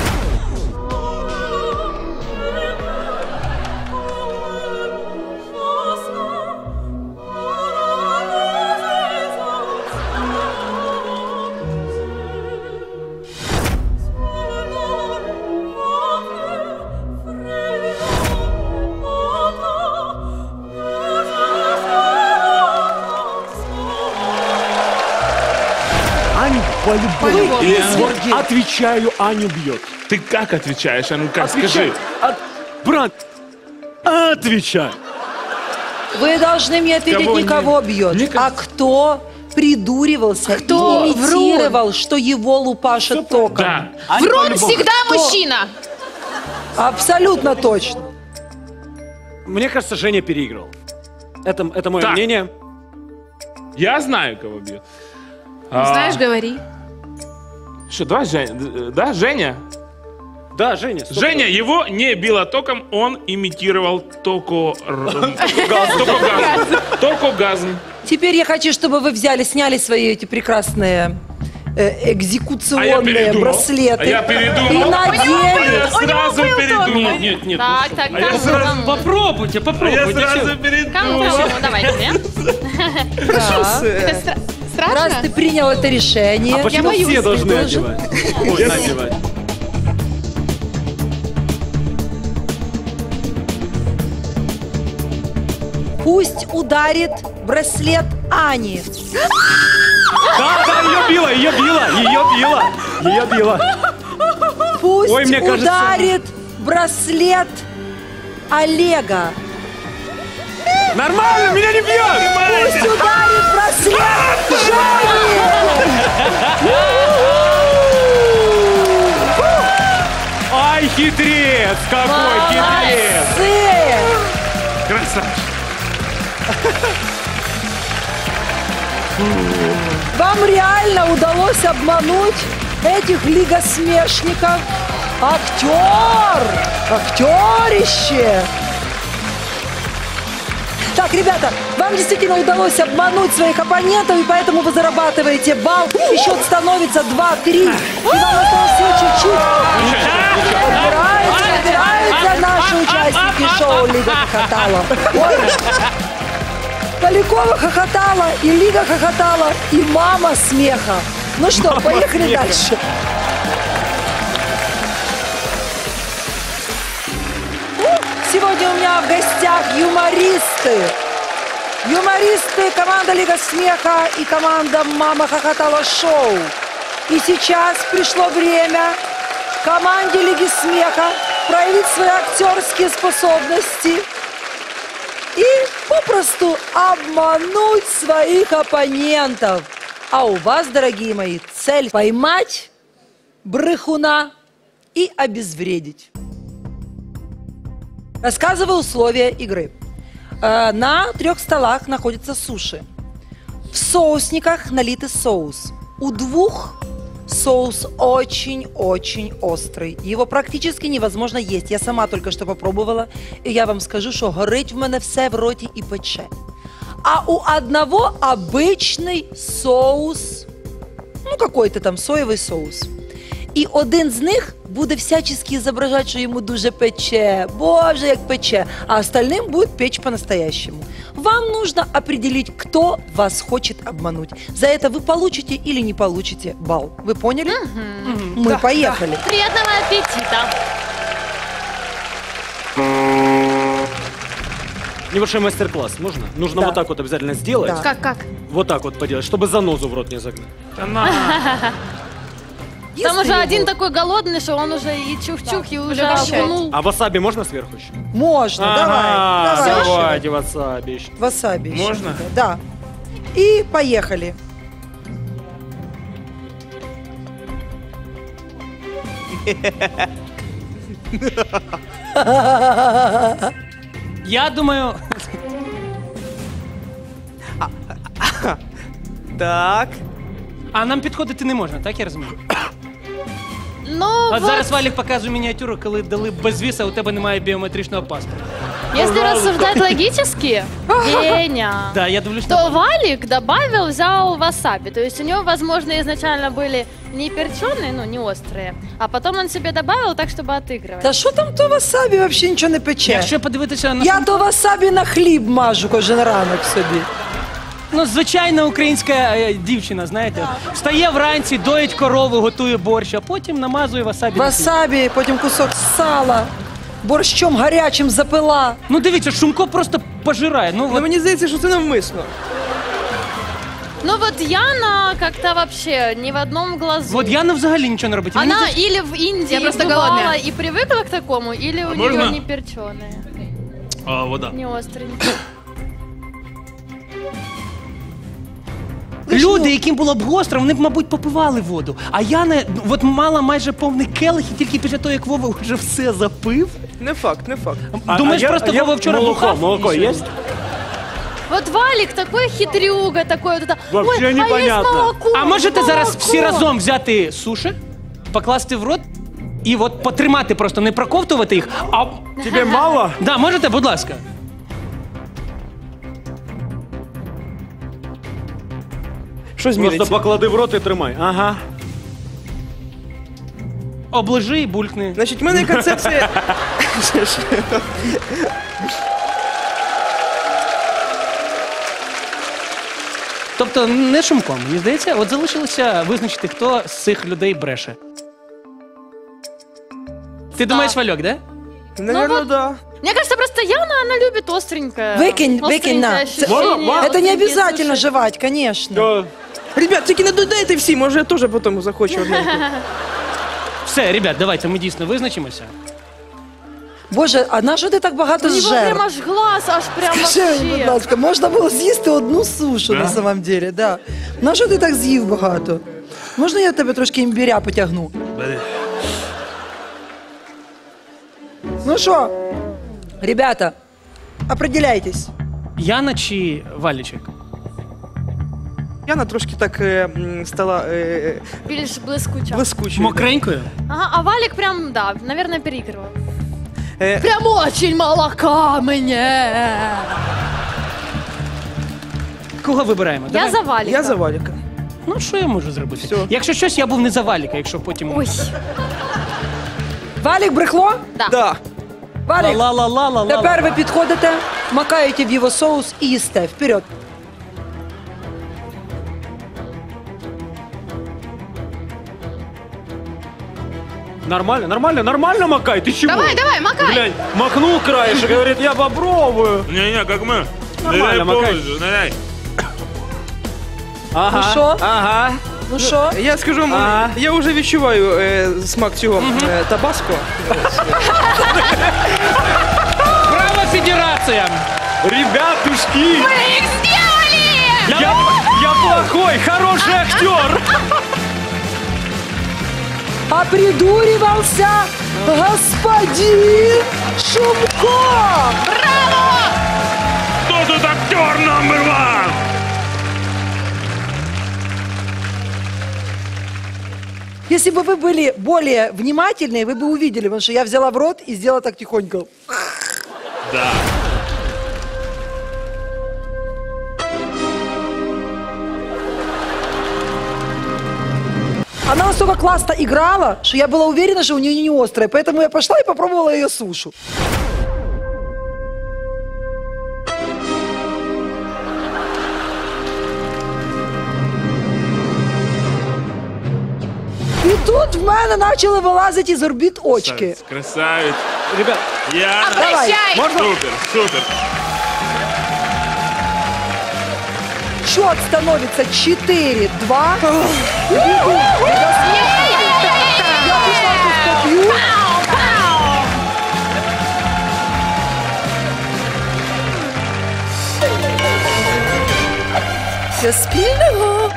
Аню по-любому. По-любому. Или Сергей. вот отвечаю, Аню бьет. Ти як відповідаєш? А ну как, Отвечай. скажи. От- Брат, отвечай. Вы должны мне ответить, Кого не не- кого бьет, не ко- а кто придуривался Кто? и имитировал, что его лупашит током. Да. Ань, Врун по-любому. всегда Кто? мужчина. Абсолютно точно. Мне кажется, Женя переиграл. Это, это мое Так. мнение. Я знаю, кого бьет. А, Знаешь, говори. Что, давай, Женя. Да, Женя? Да, Женя. сто Женя, его не било током, он имитировал токо... р- Токогазм. Токогазм. Теперь я хочу, чтобы вы взяли, сняли свои эти прекрасные э, экзекуционные передумал. браслеты А я передумал. и А надели. я сразу передумал. Нет, нет. Так, так, А я так. сразу- кому? Попробуйте, А я попробуйте. сразу всё. Кому? передумал. Кому? Давайте. Да. Это стра- Раз страшно? ты принял это решение, А почему боюсь, все ты должны должен. одевать? Ой, надевать. Пусть ударит браслет Ани. Да, да, ее била, ее била, ее била, ее била. Пусть Ой, мне кажется- ударит браслет Олега. Нормально, меня не бьет. Пусть ударит браслет Жени. Ай, хитрец, какой хитрец. Молодцы! Красавчик. Вам реально удалось обмануть этих лигосмешников. Актер! Актерище! Так, ребята, вам действительно удалось обмануть своих оппонентов, и поэтому вы зарабатываете балл. И счет становится два-три. И вам осталось всего чуть-чуть. Собираются, собираются наши участники шоу «Лига хохотала». Ой. Полякова хохотала, и Лига хохотала, и мама смеха. Ну что, поехали смеха. дальше. Сегодня у меня в гостях юмористы. Юмористы, команда Лига Смеха и команда Мама Хохотала Шоу. И сейчас пришло время команде Лиги Смеха проявить свои актерские способности и попросту обмануть своих оппонентов. А у вас, дорогие мои, цель поймать брехуна и обезвредить. Рассказываю условия игры. Э, На трех столах находятся суши. В соусниках налитый соус. У двух соус очень-очень острый. Его практически невозможно есть. Я сама только что попробовала, и я вам скажу, что горить в мене все в роті и пече. А у одного обычный соус, ну какой-то там соєвий соус. І один з них буде всячески зображати, що йому дуже пече, боже, як пече, а остальним буде печь по-настоящему. Вам нужно определить, кто вас хочет обмануть. За это вы получите или не получите балл. Вы поняли? Мы Да, поехали. Приятного аппетита. Небольшой мастер-класс можно? Нужно Да. вот так вот обязательно сделать. Да. Как, как? Вот так вот поделать, чтобы занозу в рот не загнать. Да на. Там Если уже один его- такой голодный, что он уже и чух-чух, и уже Угощает. окунул. А васаби можно сверху еще? Можно, Ага, давай. Давай. давайте васаби еще. Васаби. еще Можно? туда, Да. И поехали. Я думаю, Так. а нам підходити не можна, так я розумію? Ну, От вот, зараз Валік показує мініатюру, коли дали безвіз, а у тебе немає біометричного паспорта. если рассуждать логически, Веня, Да, я дивлюсь то на... Валик добавил, взял васаби. То есть у него, возможно, изначально были не перченые, ну, не острые, а потом он себе добавил так, чтобы отыгрывать. Та що там то васабі вообще нічого не пече? Якщо подивитися на... Я то васабі на хліб мажу кожен ранок собі. Ну, звичайна українська е, дівчина, знаєте, встає вранці, доїть корову, готує борщ, а потім намазує васабі. на хліб. Васабі, потім кусок сала, борщом гарячим запила. Ну, дивіться, Шумко просто пожирає. Ну, Ну от, мені здається, що це навмисно. Ну вот Яна как-то вообще ни в одном глазу. от Яна взагалі нічого не робить. І мені Она здається- или в Индии Я просто бывала голодная. и привыкла к такому, или у А нее можно? не перченые, А, вода. не остренькие. Люди, яким було б гостро, вони б, мабуть, попивали воду. А Яна от мала майже повний келих, і тільки після того, як Вова вже все запив. Не факт, не факт. Думаєш, я- просто я- Вова вчора молоко, бухав? молоко І є? сьогодні? Вот Валик такой хитрюга, такой вот это. Вообще Ой, а непонятно. есть молоко, А можете зараз молоко». всі разом взяти суші, покласти в рот і от потримати просто, не проковтувати їх, а... Тебе мало? Да, можете, будь ласка. Що Просто зміниться? поклади в рот і тримай. Ага. Оближи і булькни. Значить, в мене концепція. Тобто не Шумко, мені здається, от залишилося визначити, хто з цих людей бреше. Ти думаєш, Вальок, да? Наверно, вот- да. Мне кажется, просто Яна, она любит остренькое. Выкинь, выкинь Остренькое на. ощущение, Это не остренькие обязательно суши. жевать, конечно. То Ребят, тільки не додайте всі, може я теж потім захочу одненьку. Все, ребят, давайте ми дійсно визначимося. Боже, а на що ти так багато У него зжер? прям аж глаз, аж прям Скажи мені, будь вообще. ласка, можна було з'їсти одну сушу на самом деле, да. На що ти так з'їв багато? Можна я тебе трошки імбиря потягну? Бери. Ну що, ребята, определяйтесь. Яна чи Валічик? Яна трошки так е, м, стала е, Більш блискуча. блискучою. Мокренькою? Ага, а Валик прям, да, наверное, переигрывал. Е, Прям очень молока мне. Кого вибираємо? Я Давай. за Валика. Я за Валіка. Ну, що я можу зробити? Всьо. Якщо щось, я був не за Валіка, якщо потім... Ой, Валік брехло? да. Да. Валік, Ла-ла-ла-ла-ла. тепер ви підходите, макаєте в його соус і їсте. Вперед. нормально, нормально, нормально макай. Ты чего? Давай, давай, макай. Глянь, макнул краешек, говорит, я попробую. Не-не, как мы. Нормально, Наливай макай. полностью, наливай. Ага, Ну що? ага. Ну що? Я скажу вам, А. я вже відчуваю е, смак цього е, табаско. Браво, Федерація! Ребятушки! Их сделали! Я, я плохой, хороший актер. А придуривался господин Шумко! Кто тут актер номер один? Если бы вы были более внимательны, вы бы увидели, потому что я взяла в рот и сделала так тихонько. Да. Она настолько классно играла, что я была уверена, что у нее не острая. Поэтому я пошла и попробовала ее сушу. І тут в мене почали вилазити із орбіт очки. Красавец. Ребят, Яна. Обращай! Супер, супер. Счет становится четыре-два. Я пришла тут попью. Все спільного.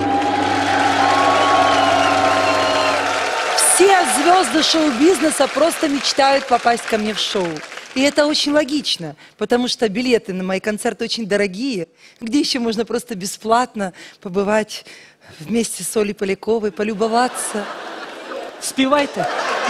Все звезды шоу-бизнеса просто мечтают попасть ко мне в шоу. И это очень логично, потому что билеты на мои концерты очень дорогие. Где еще можно просто бесплатно побывать вместе с Олей Поляковой, полюбоваться? Співайте.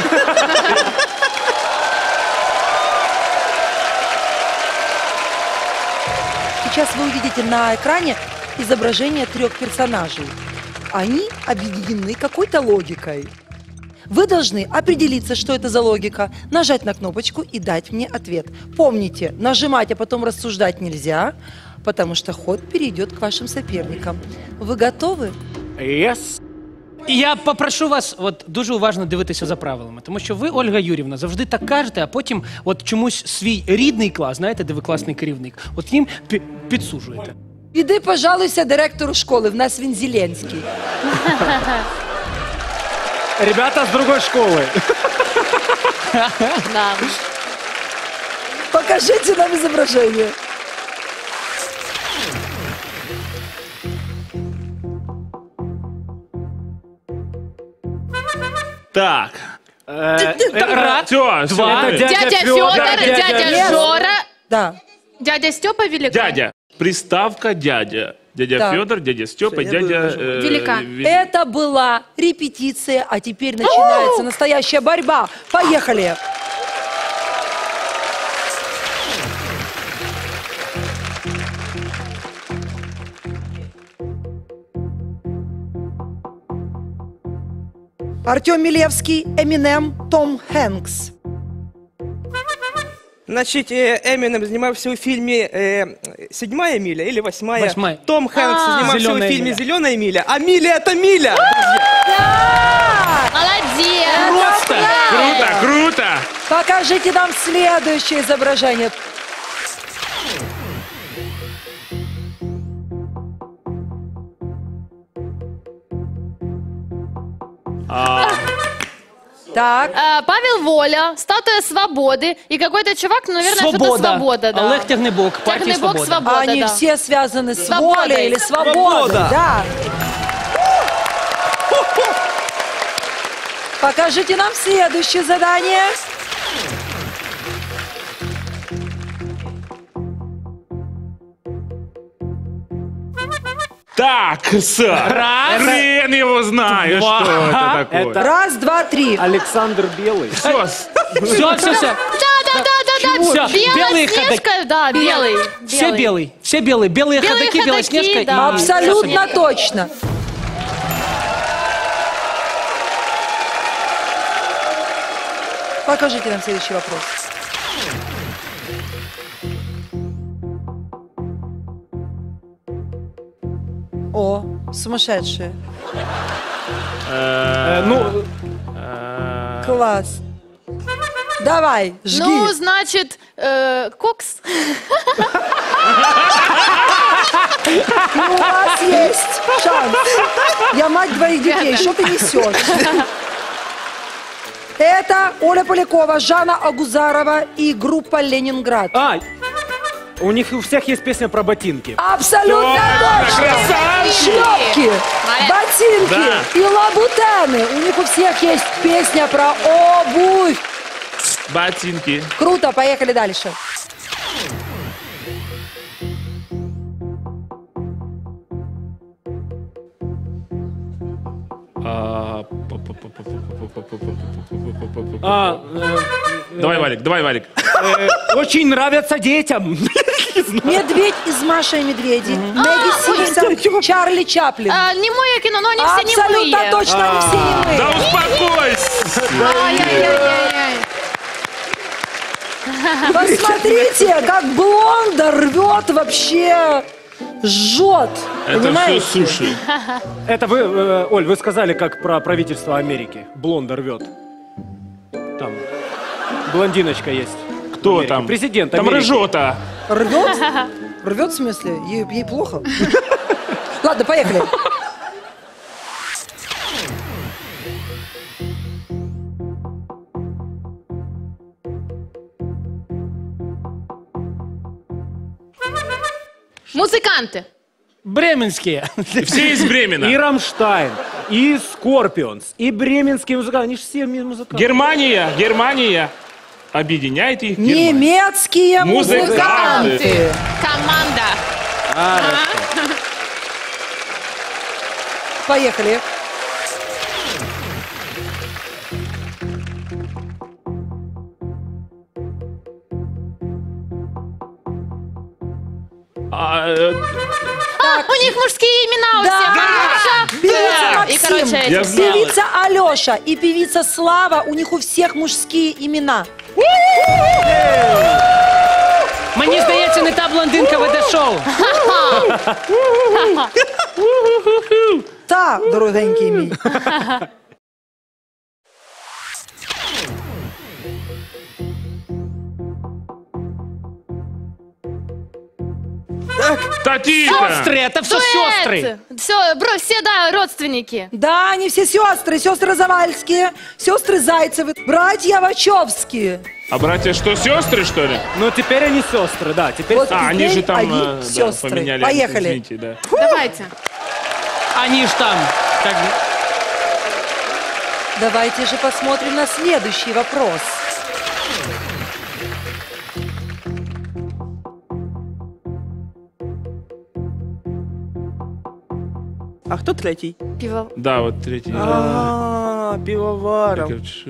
Сейчас вы увидите на экране изображение трех персонажей. Они объединены какой-то логикой. Вы должны определиться, что это за логика, нажать на кнопочку и дать мне ответ. Помните, нажимать, а потом рассуждать нельзя, потому что ход перейдет к вашим соперникам. Вы готовы? yes. І я попрошу вас от, дуже уважно дивитися за правилами, тому що ви, Ольга Юрівна, завжди так кажете, а потім от чомусь свій рідний клас, знаєте, де ви класний керівник, от їм пі- підсуджуєте. Іди пожалуйся директору школи, в нас він Зеленський. Ребята с другой школы. Да. Покажите нам изображение. Так. Рад. Все, Два. все. Дядя Федор, дядя дядя Федор. Жора, Да. дядя Степа Великан. Дядя. Приставка дядя. Дядя Да. Федор, дядя Степа, Всё, я дядя... выложу. э, Великан. Ве- Это была репетиция, а теперь начинается настоящая борьба. Поехали! Артем Милевский, Эминем, Том Хэнкс. Значит, э, Эминем снимался в фильме э, «Седьмая миля» или «Восьмая». Восьмая. Том Хэнкс снимался «Зелёная в фильме миля». «Зеленая миля». А миля — это миля! Молодец! Просто. Круто, круто. Покажите нам следующее изображение. Так. А, Павел Воля, статуя свободы и какой-то чувак, ну, наверное, что-то Свобода. свобода, да. Олег Тягнебок, партия Тягнебок, «Свобода». свобода, Они да. все связаны с Свободой. волей или свободой. Свобода. Да. Покажите нам следующее задание. Так, сэр. Раз. Хрен его знаю, Два. что это такое. Это- Раз, два, три. Александр Белый. Все, Все, все, все. Да-да-да-да-да, Всё, белые Белоснежка, да, белый. Все белый, все белые. Белые, Белые ходаки, ходаки, Белоснежка да. и... Абсолютно точно. Покажите нам следующий вопрос. О, сумасшедшие. Э, ну, Класс. Давай, жги. Ну, значит, э, кокс. Ну, у вас есть шанс. Я мать двоих детей. Что ты несешь? Это Оля Полякова, Жанна Агузарова и группа «Ленинград». а, у них у всех есть песня про ботинки. Абсолютно точно! красавчик! Шлепки, Молодец. ботинки Да. и лабутены. У них у всех есть песня про обувь. ботинки. Круто, поехали дальше. А, э, Давай, Валик, давай, Валик. э, очень нравятся детям. Медведь из «Маша и медведи», Мэгги Симпсон, Чарли Чаплин. А, немое кино, но они все Абсолютно немые. точно, они все немые. Да успокойся. Ай-яй-яй-яй-яй. Посмотрите, как Блонда рвет вообще жжет. Это Понимаете? все суши. Это вы, э, Оль, вы сказали, как про правительство Америки. Блонда рвет. Там блондиночка есть. Кто Америки. там? Президент Там Америки. рыжота. Рвет? Рвет в смысле? Ей, ей плохо? Ладно, поехали. Музыканты. Бременские. Все из Бремена. И Рамштайн, и Скорпионс, и бременские музыканты. Они же все музыканты. Германия, Германия. Объединяйте их Германия. Немецкие Музыканты. музыканты. Команда. Поехали. А, э, А, у них мужские имена у Да. всех. Певица И, Максим, короче, эти Я все. знал. певица Алеша и певица Слава, у них у всех мужские имена. Мені здається, не та блондинка веде шоу. Так, дорогенький мій. Татита. Сестры, это все сестры. Все, бро, все, да, родственники. Да, они все сестры, сестры Завальские, сестры Зайцевы, братья Вачовские. А братья что, сестры, что ли? Ну, теперь они сестры, да. Теперь Вот А, они теперь же там они э, да, сестры. поменяли. Поехали. Извините, да. Давайте. Они ж там. Так, Давайте же посмотрим на следующий вопрос. А кто третий? Пиво. Да, вот третий. А, пивоваров.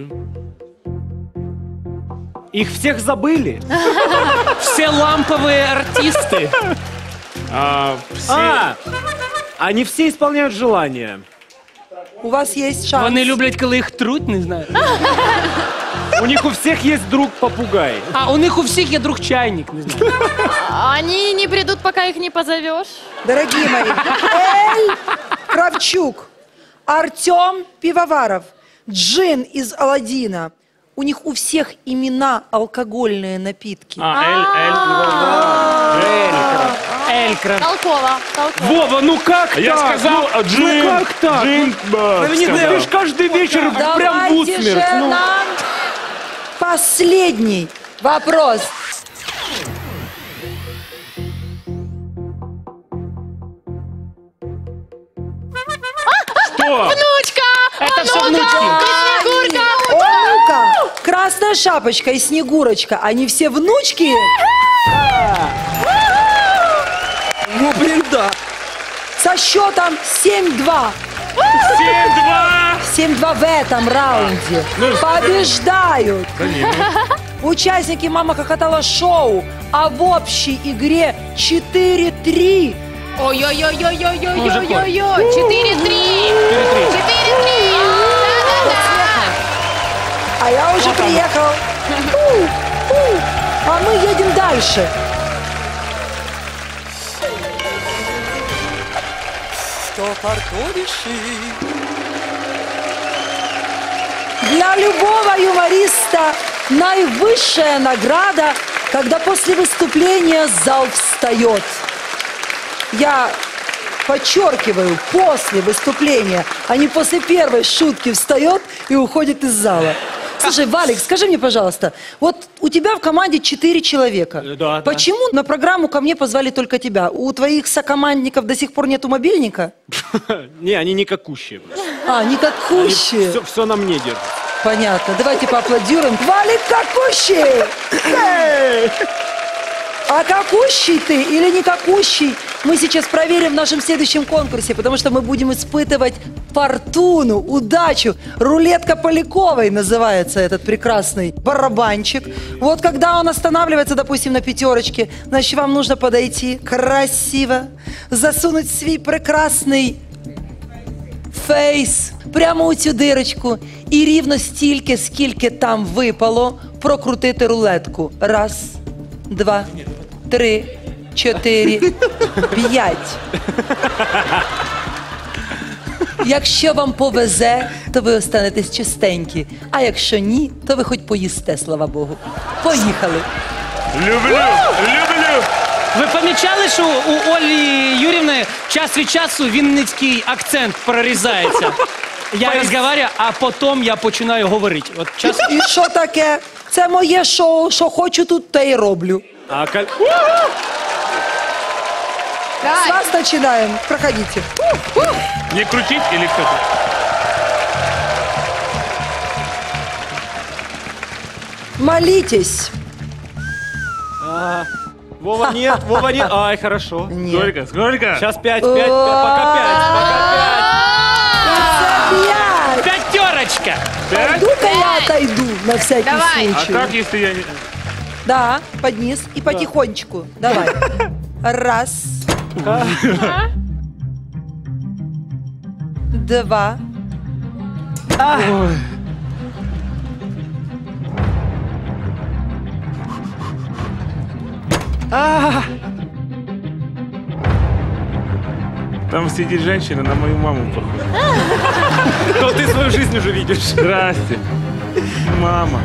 их всех забыли. все ламповые артисты. А, все... А, они все исполняют желания. У вас есть шанс. Вони люблять, коли їх труть, не знаю. У них у всех есть друг-попугай. А у них у всіх є друг чайник, не знаю. Они не придут, пока их не позовешь. Дорогие мои, Эль Кравчук, Артем Пивоваров, Джин из Аладдина. У них у всех имена алкогольные напитки. А, Эль, Эль. Элькра. Толково, толково. Вова, ну как так? Я сказал, ну, Джин, ну как так? Джин, э, Ну, сказал. ты ж каждый вечер прям в Давайте же усмерть. Ну. нам последний вопрос. Что? Внучка! Это все Внучка! внучки. Снегурка! Онука, Красная Шапочка и Снегурочка, они все внучки? Ну, блин, да. Со счетом семь-два. семь-два. семь-два в этом раунде. Побеждают участники «Мама хохотала» шоу, а в общей игре четыре-три. Ой-ой-ой-ой-ой-ой-ой-ой. Четыре-три. Четыре-три. Да-да-да. А я уже приехал. У, у. А мы едем дальше. Что фартовиши? Для любого юмориста наивысшая награда, когда после выступления зал встает. Я подчеркиваю, после выступления, а не после первой шутки встает и уходит из зала. Слушай, Валик, скажи мне, пожалуйста, вот у тебя в команде четыре человека. Да, да. Почему на программу ко мне позвали только тебя? У твоих сокомандников до сих пор нету мобильника? Не, они не какущие. А, не какущие. Все, все на мне держат. Понятно. Давайте поаплодируем. Валик какущий! Эй! А какущий ты или не какущий, мы сейчас проверим в нашем следующем конкурсе, потому что мы будем испытывать фортуну, удачу. Рулетка Поляковой называется этот прекрасный барабанчик. Вот когда он останавливается, допустим, на пятерочке, значит, вам нужно подойти красиво, засунуть свой прекрасный фейс прямо у цю дирочку і рівно стільки, скільки там випало, прокрутити рулетку. Раз, два, три, чотири, П'ять. Якщо вам повезе, то ви останетесь чистенькі. А якщо ні, то ви хоч поїсте, слава Богу. Поїхали. Люблю, люблю. Ви помічали, що у Олі Юрівни час від часу вінницький акцент прорізається? Я розмовляю, а потім я починаю говорити. От час... І що таке? Це моє шоу, що хочу тут, те й роблю. А каль- С вас начинаем. Проходите. Не крутить или кто-то? Молитесь. А, Вова нет, Вова нет. Ай, хорошо. Нет. Сколько? Сколько? Сейчас пять, пять, пять, пока пять, пока Опять. Пятерочка! Пять? Пойду-ка я отойду на всякий Давай. А случай. как, если я не... Да, подниз и потихонечку. Давай. Раз. Два. Там сидит женщина, на мою маму похожа. пять. Но ты свою жизнь уже видишь. Здрасте. Мама.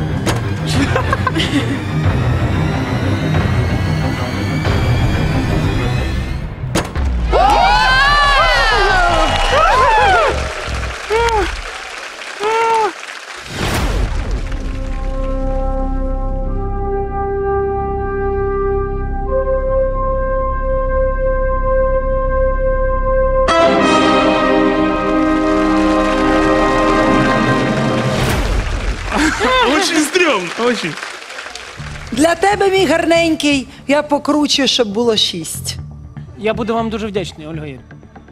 Очень стрёмно, очень. Для тебе, мій гарненький, я покручу, щоб було шість. Я буду вам дуже вдячний, Ольга Юрівна.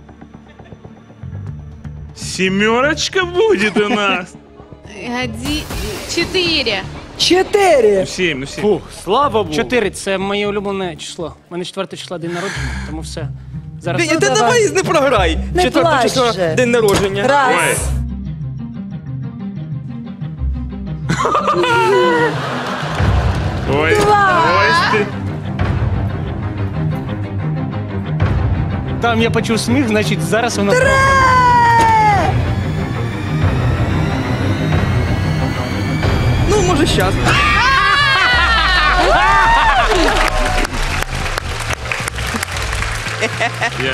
Семерочка будет у нас. Один, четыре. Чотири. Ну, семь, ну семь. Фух, слава Богу. Чотири це моє улюблене число. У мене четвертого числа день народження, тому все. Зараз. Ти давай. давай не програй. Не Четверте плач число, же. день народження. Раз. Ой. Ой, Два. ой, ты. Там я почув сміх, значить зараз воно. Ну, може, щас. Я-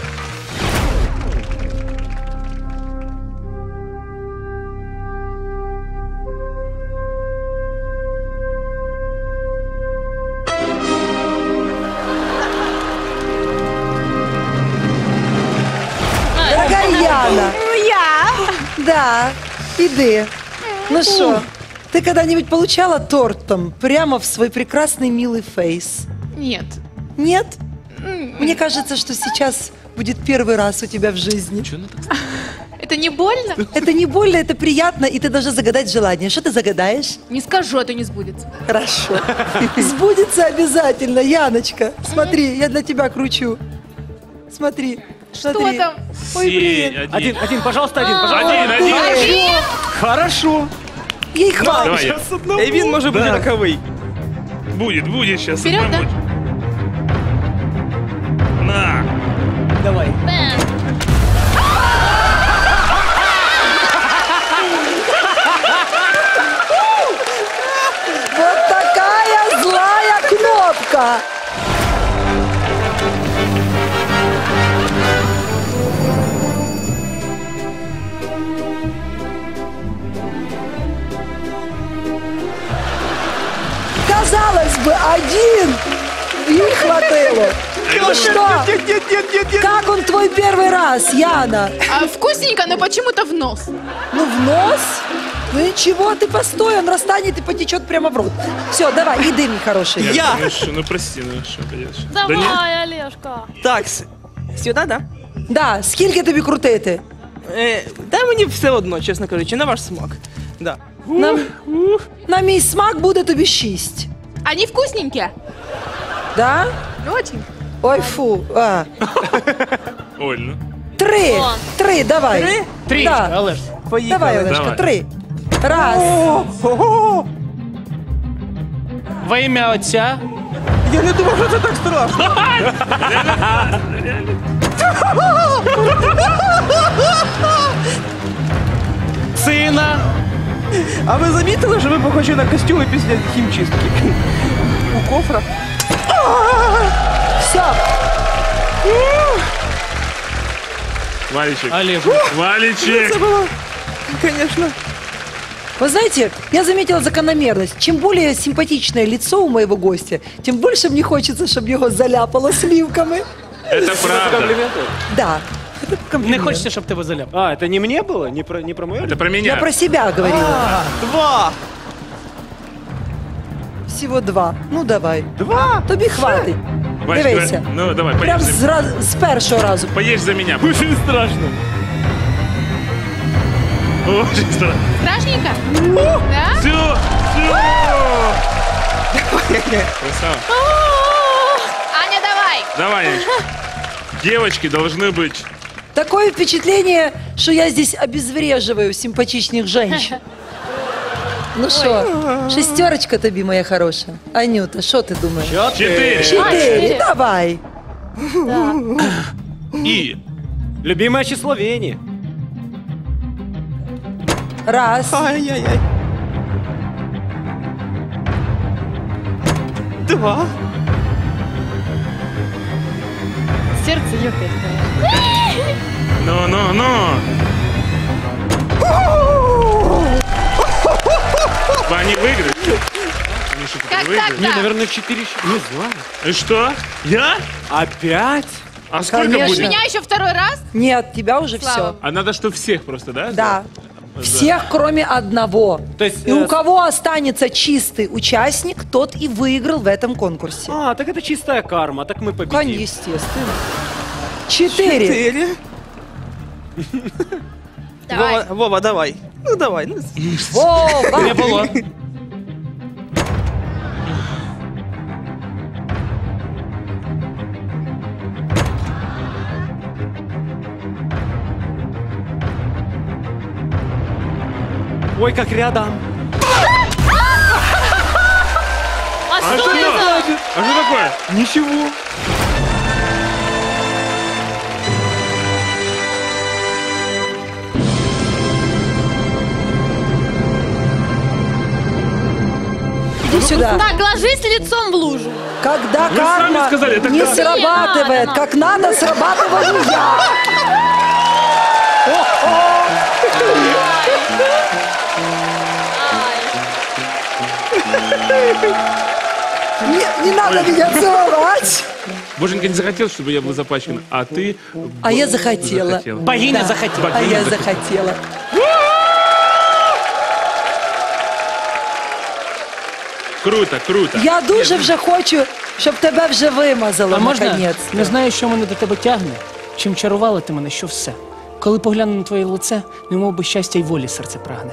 Дорогая Яна. Ну я. Да, иди. Ну что, ты когда-нибудь получала тортом прямо в свой прекрасный милый фейс? Нет. Нет? Мне кажется, что сейчас будет первый раз у тебя в жизни. Это не больно? Это не больно, это приятно, и ты должна загадать желание. Что ты загадаешь? Не скажу, а то не сбудется. Хорошо. Сбудется обязательно, Яночка. Смотри, я для тебя кручу. Смотри. Что смотри. там? Ой, Семь, блин. Один, один, пожалуйста, один, пожалуйста. Один, один. Хорошо. Ей хватит. Давай я. Сейчас одного. І він може бути Да. роковий. Будет, будет сейчас. Вперед, да? На. Давай. Вот такая злая кнопка. Казалось бы, один. Ей хватило. Ну что? Нет, нет, нет, нет, нет. Как он твой первый раз, Яна? А, вкусненько, но почему-то в нос. Ну, в нос? Ну ничего, ты постой, он растанет и потечет прямо в рот. Все, давай, иди, мой хороший. Я. Ну, что, ну прости, ну что, конечно. Да нет. Давай, Олежка. Так, с- сюди, да? Да, скільки тобі крутити? Е, та мені все одно, чесно кажучи, на ваш смак. Да. На, на мій смак буде тобі шість. Они вкусненькие. Да? Очень. Ой, фу. А. Оль, ну. Три. О. Три, давай. Три? Трієчка, Да. Олеж. Поїхали. Давай, Олешка, Давай. три. Раз. Ого! Во ім'я Отця Я не думав, що це так страшно. Сина. А ви замітили, що ви похожі на костюми після хімчистки? У кофра. Все. Валичек. Олег. Валичек. Це було, звісно. Вы знаете, я заметила закономерность. Чем более симпатичное лицо у моего гостя, тем больше мне хочется, чтобы его заляпало сливками. Это правда. Комплименты? Да. Это Не комплимент. хочеться, щоб тебе заляпав. А, это не мне было? Не про, не про мое? Это про меня. Я про себя говорила. Два. Всего два. Ну давай. Два? Тобі хватить. Валечка, Дивися. ну давай, Прям поешь. з, за- раз- з першого разу. Поешь за меня. Очень страшно. Очень страшно. Страшненько? Да? Все, все. Красава. Аня, давай! Давай, Яночка. Девочки должны быть. Такое впечатление, что я здесь обезвреживаю симпатичных женщин. Ну що, шестерочка тобі, моя хороша. Анюта, що ти думаєш? Четыре. Чотири, давай. И Любимое число Вени. Раз. Ай-яй-яй. Два. Сердце ёкает, конечно. ну, ну, ну. Они выиграют. Они что, Как выиграют? так? Не, Да. наверное, четыре. Не знаю. И что? Я? Опять? А сколько Конечно. будет? Меня еще второй раз? Нет, тебя уже Слава. все. А надо, что всех просто, да? Да. Всех, кроме одного. То есть, И э, у кого останется чистый участник, тот и выиграл в этом конкурсе. А, так это чистая карма, так мы победим. Конечно, естественно. Четыре. Четыре. Давай. Вова, Вова, давай. Ну давай. Ну, Вова! Не було. Ой, как рядом. А А что что это? это? А что такое? Ничего. Иди сюда. Так, ложись лицом в лужу. Когда Вы карма сами сказали, это не как? срабатывает, Не надо, как надо, срабатываю я. Не, не надо меня целовать. Боженька не захотел, чтобы я был запачкан, а ты... А я захотела. Богиня Да. захотела. А я захотела. захотела. Круто, круто. Я дуже вже хочу, щоб тебе вже вимазало, А можна? наконець. Не знаю, що мене до тебе тягне. Чим чарувала ти мене, що все. Коли погляну на твоє лице, немов би щастя й волі серце прагне.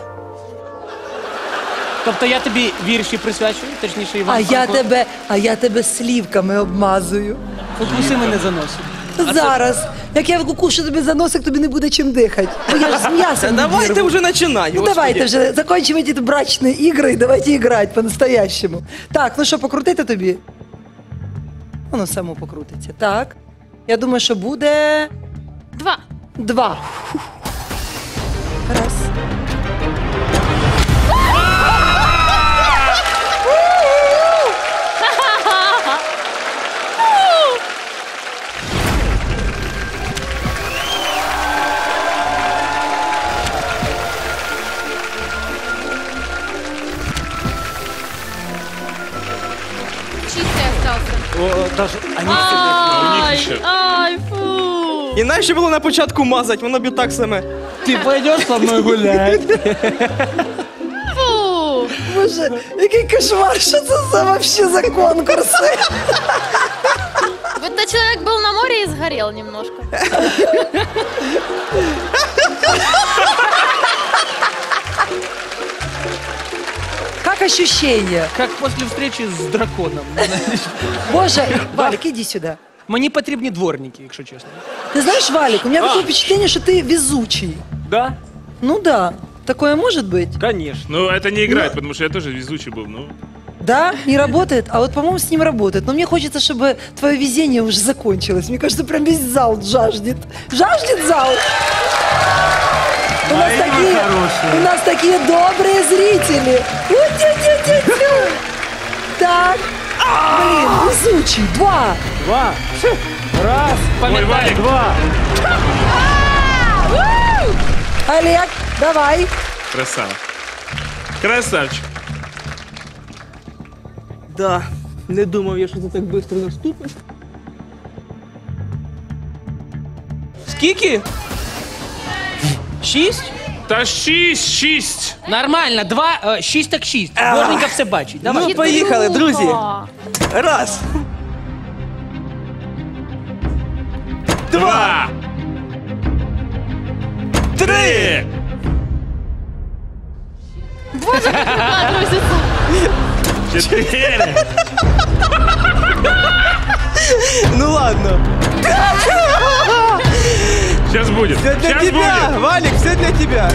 Тобто я тобі вірші присвячую, точніше Іван А я Франко. тебе, а я тебе слівками обмазую. Укуси мене за носик. Зараз. Як я вкушу тобі за носик, тобі не буде чим дихати. Бо я ж з м'ясом не давайте вірву. уже начинай. Ну господи. давайте вже закончим эти брачные игры и давайте играть по-настоящему. Так, ну що, покрутити тобі? Воно само покрутиться. Так. Я думаю, що буде Два. два. Раз. Чистый остался. О, даже они Ай, еще. ай, фу. І нащо було на початку мазати, воно б і так саме. Ти пойдеш со мною гуляти? Фу. Боже, який кошмар, що це за вообще за конкурси? Будто человек был на море и сгорел немножко. Как ощущение? Як після встречі з драконом. Боже, Валик, иди сюда. Мені потрібні дворники, якщо чесно. Ты знаешь, Валик, у меня такое впечатление, что ты везучий. Да, Ну да, такое может быть. конечно. Ну, это не играет, потому что я тоже везучий был. Ну, Да, не работает? А вот, по-моему, с ним работает. Но мне хочется, чтобы твое везение уже закончилось. Мне кажется, прям весь зал жаждет. Жаждет зал? У нас, такие, у нас такие добрые зрители. У-тю-тю-тю-тю. Так. Блин, везучий. Два. Два. Раз. Ой, Валик. Два. Олег, давай. Красава. Красавчик. Да, не думав я, що це так швидко наступить. Скільки? Шість? Та шість, шість. Нормально, два, е, шість так шість. Боженька все бачить. Давай. Ну, поїхали, друзі. Раз. Два. Три. Четыре. Ну ладно. Сейчас будет. Все для Сейчас тебя, будет. Валик, все для тебя.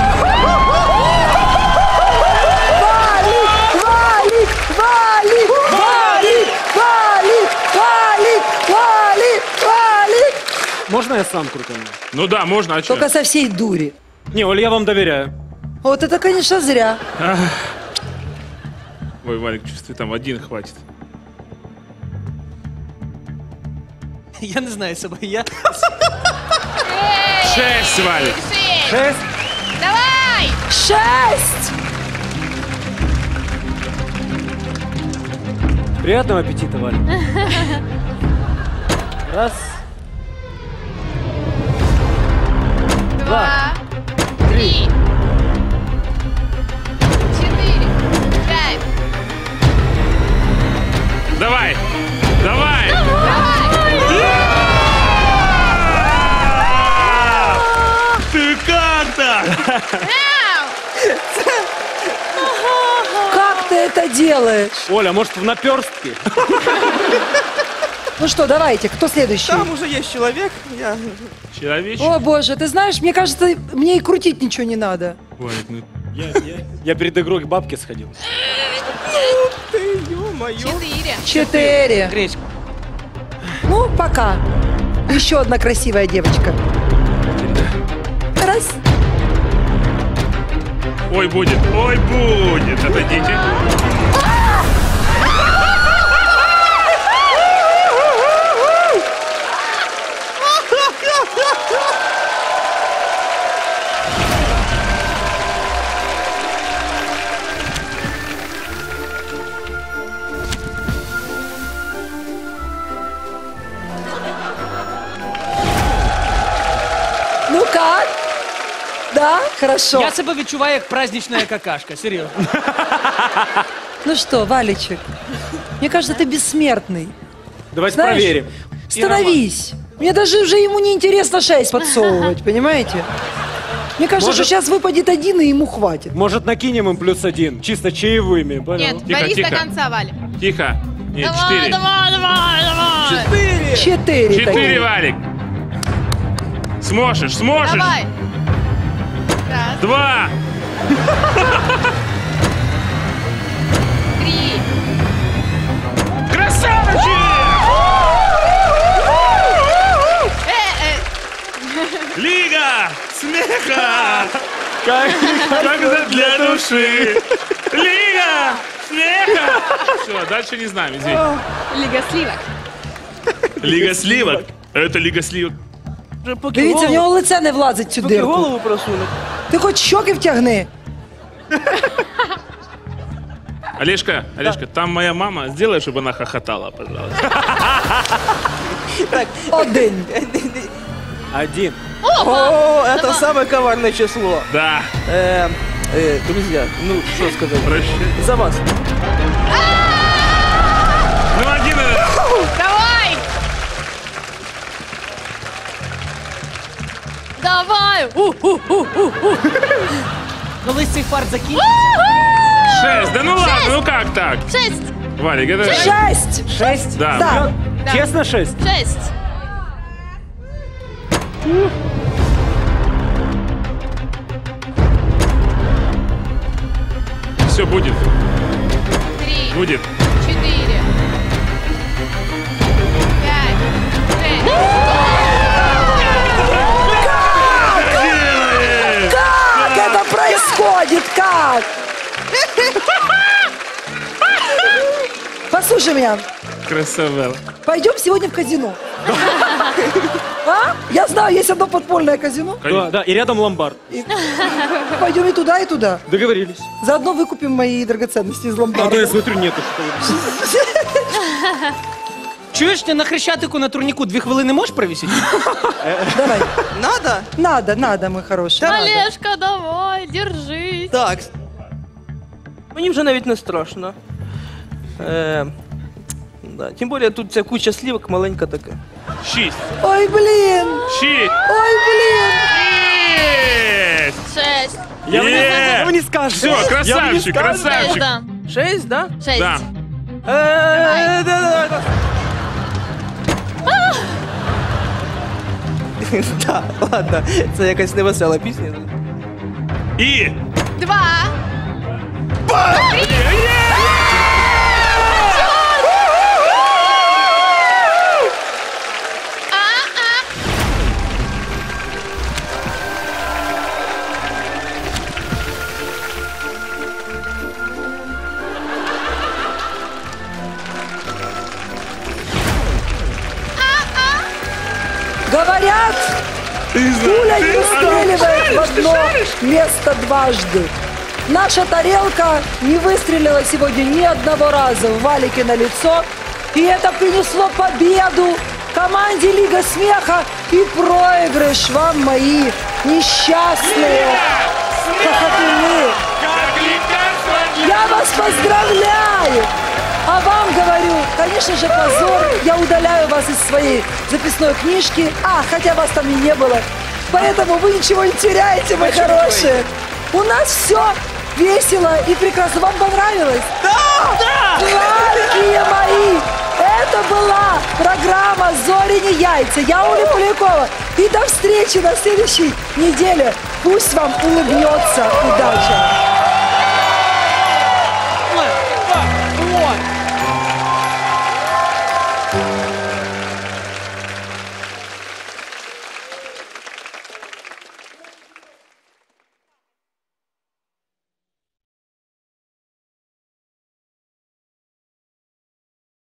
Валик, Валик, Валик, Валик, Валик, Валик, Валик, Валик. Можно я сам крутану? Ну да, можно, а что? Только со всей дури. Не, Оль, я вам доверяю. Вот это, конечно, зря. Ой, Валик, чувствую, там один хватит. Я не знаю себе. Я... Шесть, Валик. Шесть. Давай! Шесть! Приятного аппетита, Валя. Раз. Два, три, четыре, пять. Давай. Давай. Ты как так? Как ты это делаешь? Оля, может, в наперстке? Ну что, давайте, кто следующий? Там уже есть человек. Я... Человечек. О, боже, ты знаешь, мне кажется, мне и крутить ничего не надо. Валик, ну... Я, я, я перед игрой к бабке сходил. Ты, ё-моё. Четыре. Четыре. Гречка. Ну, пока. Еще одна красивая девочка. Раз. Ой, будет. Ой, будет. Отойдите. Ну как? Да, хорошо. Я себе відчуваю як празднична какашка, серйозно. Ну что, Валечек, мне кажется, ты бессмертный. Давайте Знаешь, проверим. Становись. Мне даже уже ему не интересно шесть подсовывать, понимаете? Мне кажется, Может- что сейчас выпадет один, и ему хватит. Может, накинем им плюс один, чисто чаевыми, понял? Нет, Тихо, борись тихо. до конца, Валя. Тихо. Нет, Давай, четыре. давай, давай, давай. Четыре. Четыре. Четыре, таких. Валик. Сможешь, сможешь. Давай. Раз, Два. три. Красавчик! Э, э. Лига смеха! Как? Когда для души! Лига смеха! Все, дальше не знаем, извините. Лига сливок. Лига сливок. Это Лига сливок. Вже поки Дивіться, в голову, нього лице не влазить в цю поки дирку. голову просунуть. Ти хоч щоки втягни. Олежка, Олежка, там моя мама. Сделай, чтобы она хохотала, пожалуйста. Один. Один. О, это самое коварное число. Да. Э, э, друзья, ну что сказать. Прощай. За вас. Ну, один. э, Давай. Давай. Колись цей фарт закінчиться. Шесть. Да ну ладно, ну как так? Шесть. Валик, это... Шесть. Шесть? Да. Да. Да. Честно, шесть? Шесть. Все будет. Три. Будет. Четыре. Пять. Шесть. Как это происходит? Как? Послушай меня. Красавела. Пойдем сегодня в казино. А? Я знаю, есть одно подпольное казино. Да, да, и рядом ломбард. И... Пойдем и туда, и туда. Договорились. Заодно выкупим мои драгоценности из А ломбарда. то я смотрю, нету что. Чуєш, ти на Хрещатику на турніку дві хвилини можеш провісити? Давай. Надо? Надо, надо, мой хороший. надо. Олежка, давай, держись. Так. Мені вже навіть не страшно. Е, да. Тим більше тут ця куча слівок маленька така. Шесть. Ой, блин. Шесть. Ой, блин. Есть. Шесть. Я вам не- Е! я вам не скажу. Все, Я вам не красавчик, скажу. Шесть, красавчик. да. Шесть, да? Шесть. Да. Е, да, да, да. Так, ладно, це якась невесела пісня. И Два. Говорят, пуля не выстреливает в одно место дважды. Наша тарелка не выстрелила сегодня ни одного раза в Валике на лицо. И это принесло победу команде Лига Смеха и проигрыш вам, мои несчастные хохотуны. Я вас поздравляю! А вам говорю, конечно же, позор. Я удаляю вас из своей записной книжки. А, хотя вас там и не было. Поэтому вы ничего не теряете, мои хорошие. У нас все весело и прекрасно. Вам понравилось? Да! Да! Сладкие мои! Это была программа «Зори не яйца». Я Оля Полякова. И до встречи на следующей неделе. Пусть вам улыбнется удача.